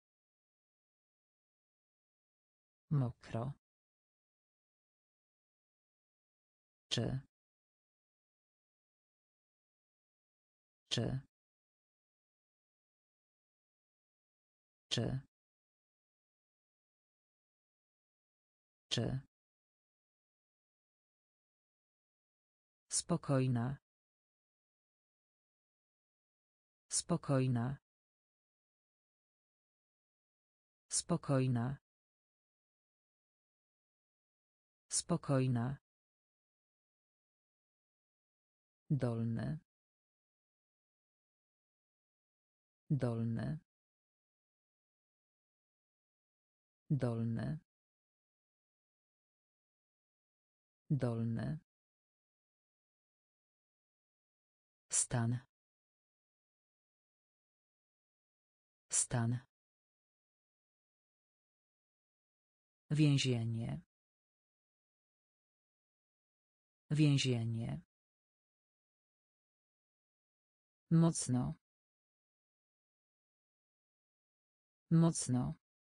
Speaker 1: Mokro. Czy. Czy. Czy. Czy. Spokojna. Spokojna. Spokojna. Spokojna. Dolny. Dolny. Dolny. Dolny. Stan. Stan. Więzienie. Więzienie. Mocno. Mocno.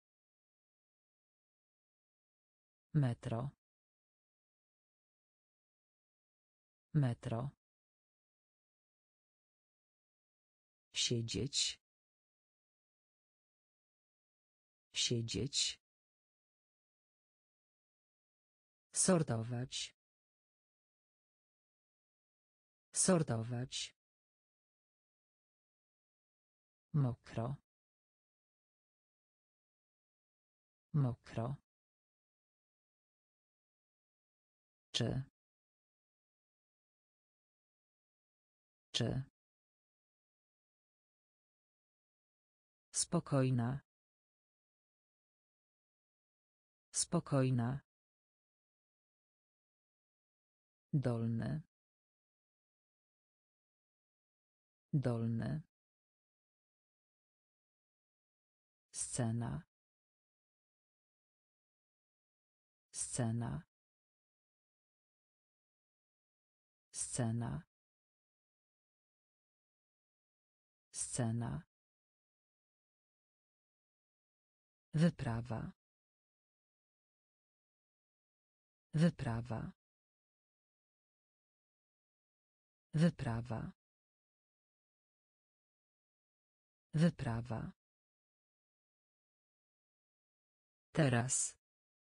Speaker 1: Metro. Metro. Siedzieć. Siedzieć. Sortować. Sortować. Mokro. Mokro. Czy. Czy. Spokojna. Spokojna. Dolny. Dolny. Scena. Scena. Scena. Scena. Wyprawa. Wyprawa. Wyprawa. Wyprawa. Teraz.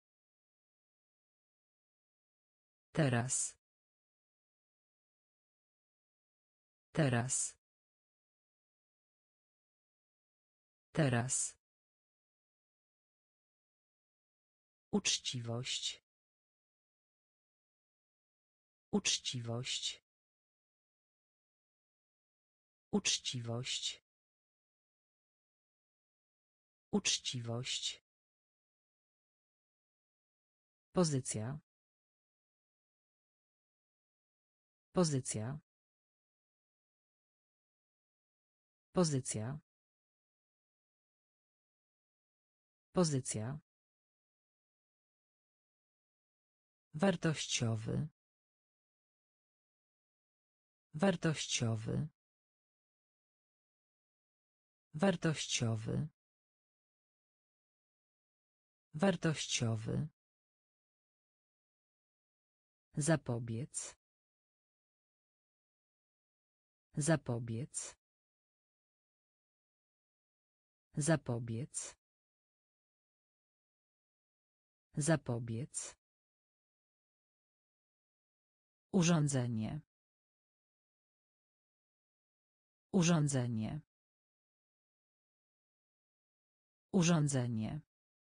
Speaker 1: Teraz. Teraz. Teraz. Uczciwość. Uczciwość. Uczciwość. Uczciwość. Pozycja. Pozycja. Pozycja. Pozycja. Wartościowy. Wartościowy. Wartościowy. Wartościowy. Zapobiec. Zapobiec. Zapobiec. Zapobiec. Urządzenie. Urządzenie. Urządzenie.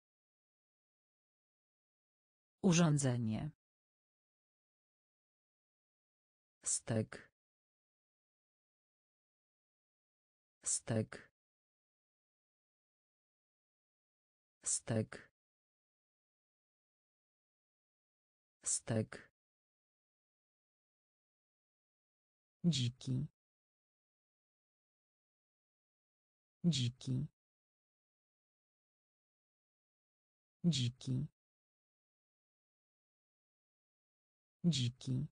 Speaker 1: Urządzenie. Stek. Stek. Stek. Stek. Dziki. Dziki. Dziki. Dziki.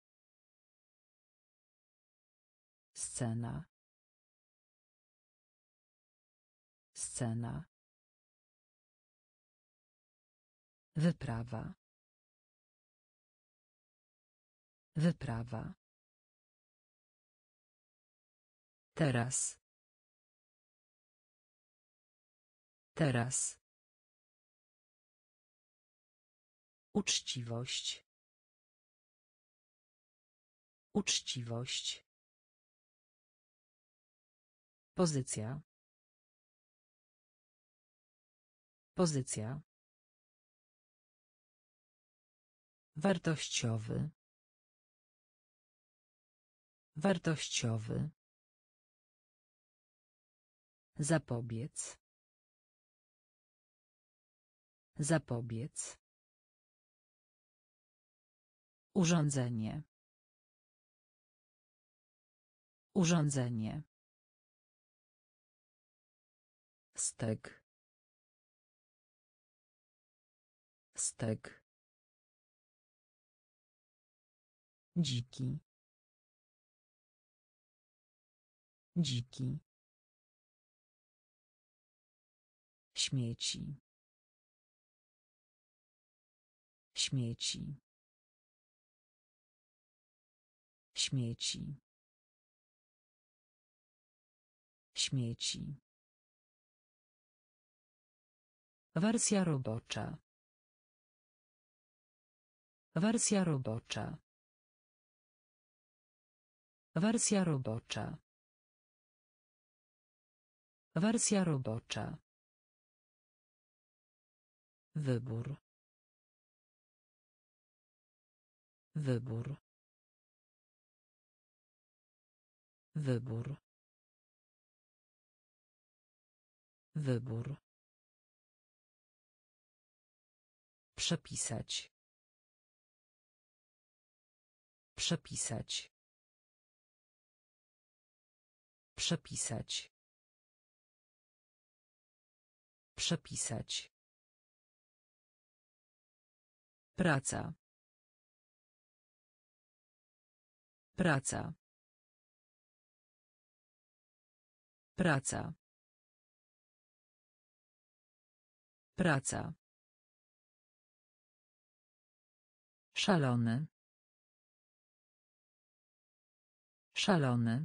Speaker 1: Scena. Scena. Wyprawa. Wyprawa. Teraz. Teraz. Uczciwość. Uczciwość. Pozycja. Pozycja. Wartościowy. Wartościowy. Zapobiec. Zapobiec. Urządzenie. Urządzenie. Stek. Stek. Dziki. Dziki. Śmieci. Śmieci. Śmieci. Śmieci. Wersja robocza. Wersja robocza. Wersja robocza. Wersja robocza. Wybór. Wybór. Wybór. Wybór. Przepisać. Przepisać. Przepisać. Przepisać. Praca. Praca. Praca. Praca. Szalony. Szalony.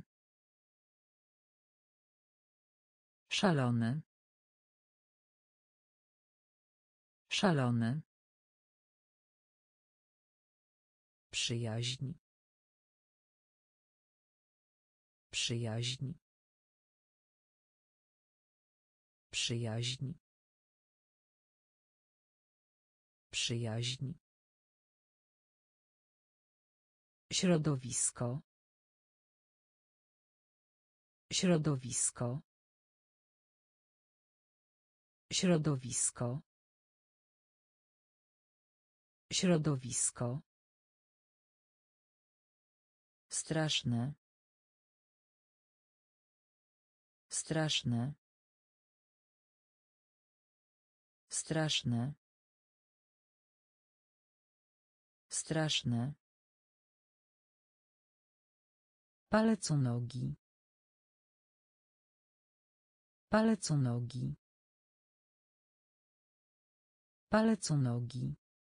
Speaker 1: Szalony. Szalony. Przyjaźń. Przyjaźń. Przyjaźń. Przyjaźń. Środowisko. Środowisko. Środowisko. Środowisko. Straszne. Straszne. Straszne. Straszne. Palec u nogi. Palec u nogi. Palec u nogi.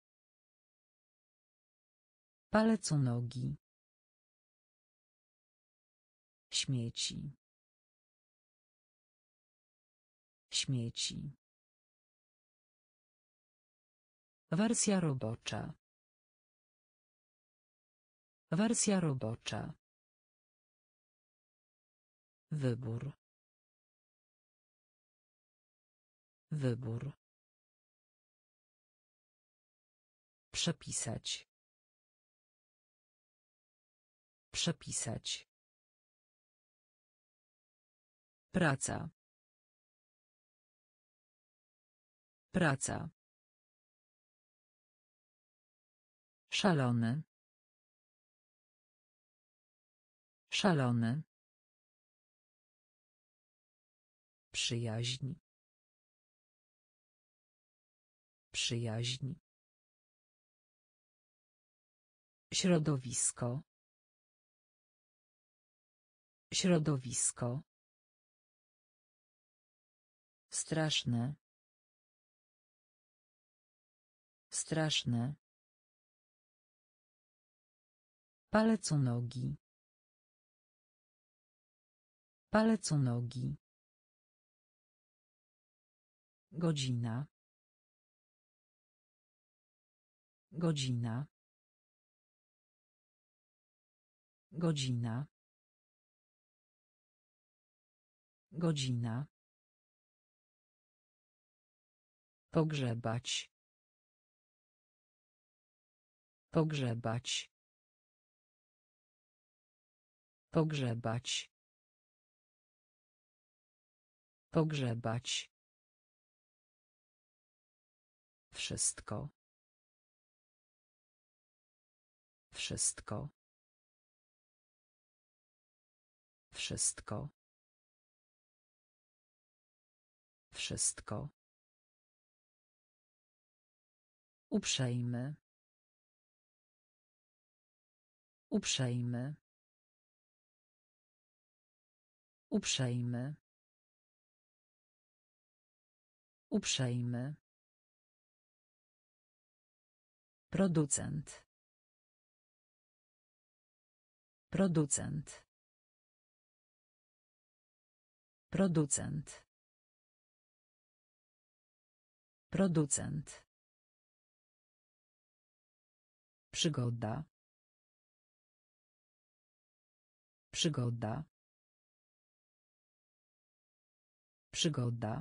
Speaker 1: Palec u nogi. Śmieci. Śmieci. Wersja robocza. Wersja robocza. Wybór. Wybór. Przepisać. Przepisać. Praca. Praca. Szalony. Szalony. Przyjaźń. Przyjaźń. Środowisko. Środowisko. Straszne. Straszne. Palec u nogi. Palec u nogi. Godzina. Godzina. Godzina. Godzina. Pogrzebać. Pogrzebać. Pogrzebać. Pogrzebać. Wszystko. Wszystko. Wszystko. Wszystko. Uprzejmy. Uprzejmy. Uprzejmy. Uprzejmy. Producent. Producent. Producent. Producent. Przygoda. Przygoda. Przygoda.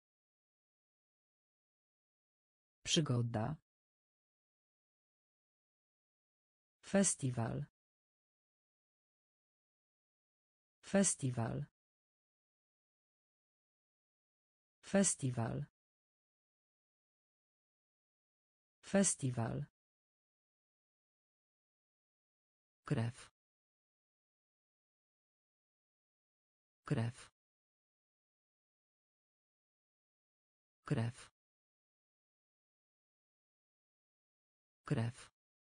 Speaker 1: Przygoda. Festiwal. Festiwal. Festiwal. Festiwal. Krew. Krew. Krew. Krew.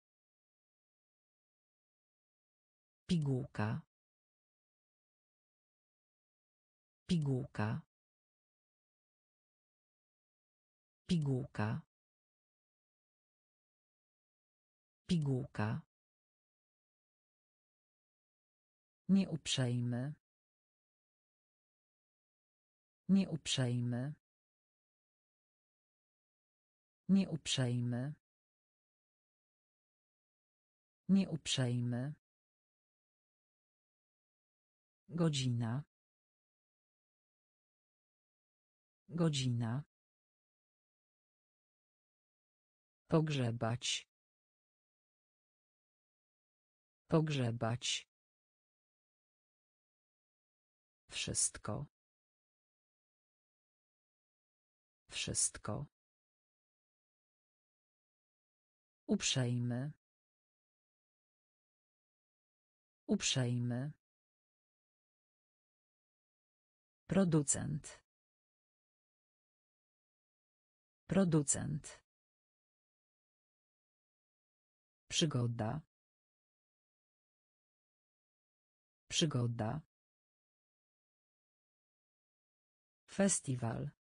Speaker 1: Pigułka. Pigułka. Pigułka. Pigułka. Nieuprzejmy. Nieuprzejmy. Nieuprzejmy. Nieuprzejmy. Godzina. Godzina. Pogrzebać. Pogrzebać. Wszystko. Wszystko. Uprzejmy. Uprzejmy. Producent. Producent. Przygoda. Przygoda. Festiwal.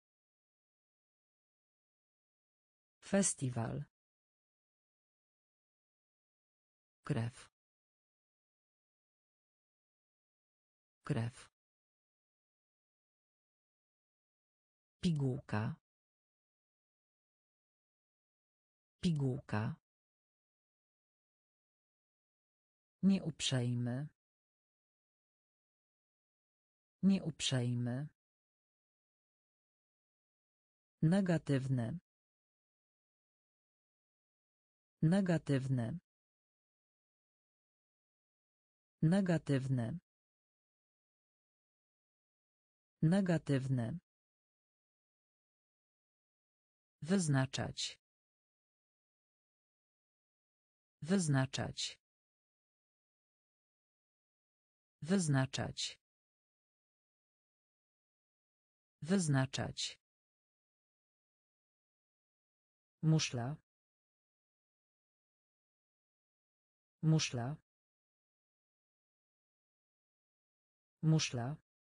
Speaker 1: Festiwal. Krew. Krew. Pigułka. Pigułka. Nieuprzejmy. Nieuprzejmy. Negatywny. Negatywny. Negatywny. Negatywny. Wyznaczać. Wyznaczać. Wyznaczać. Wyznaczać. Muszla. Muszla. Muszla.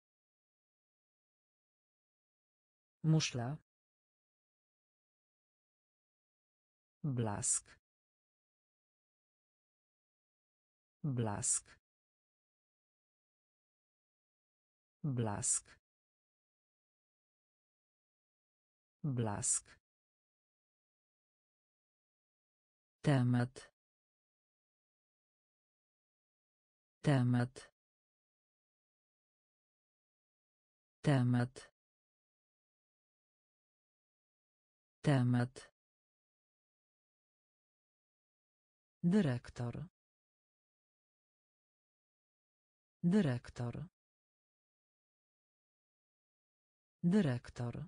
Speaker 1: Muszla. Blask. Blask. Blask. Blask. Temat. Temat. Temat. Temat. Dyrektor. Dyrektor. Dyrektor.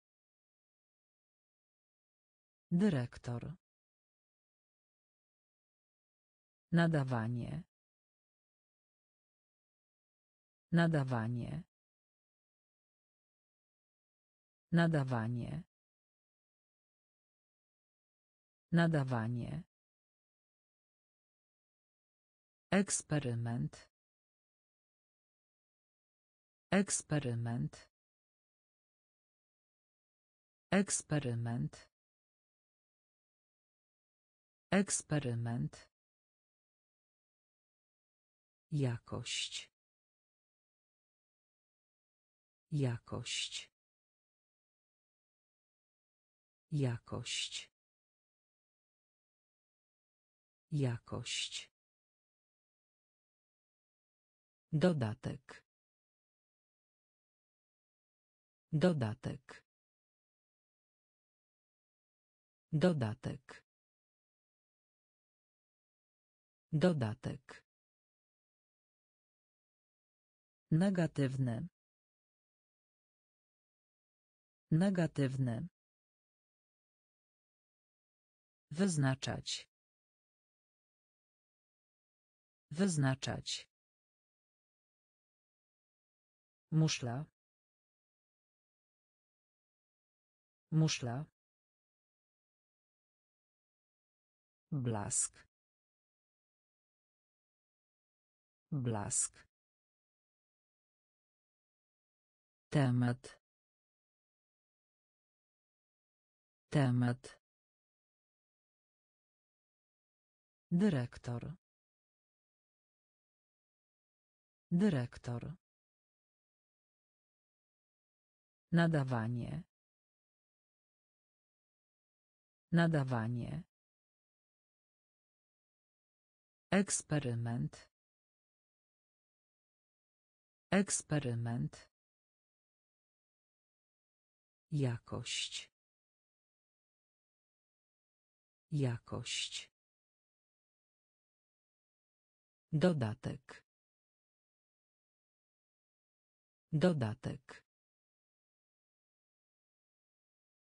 Speaker 1: Dyrektor. Nadawanie. Nadawanie. Nadawanie. Nadawanie. Eksperyment. Eksperyment. Eksperyment. Eksperyment. Jakość. Jakość. Jakość. Jakość. Dodatek. Dodatek. Dodatek. Dodatek. Negatywne. Negatywne. Wyznaczać. Wyznaczać. Muszla. Muszla. Blask. Blask. Temat. Temat. Dyrektor. Dyrektor. Nadawanie. Nadawanie. Eksperyment. Eksperyment. Jakość. Jakość. Dodatek. Dodatek.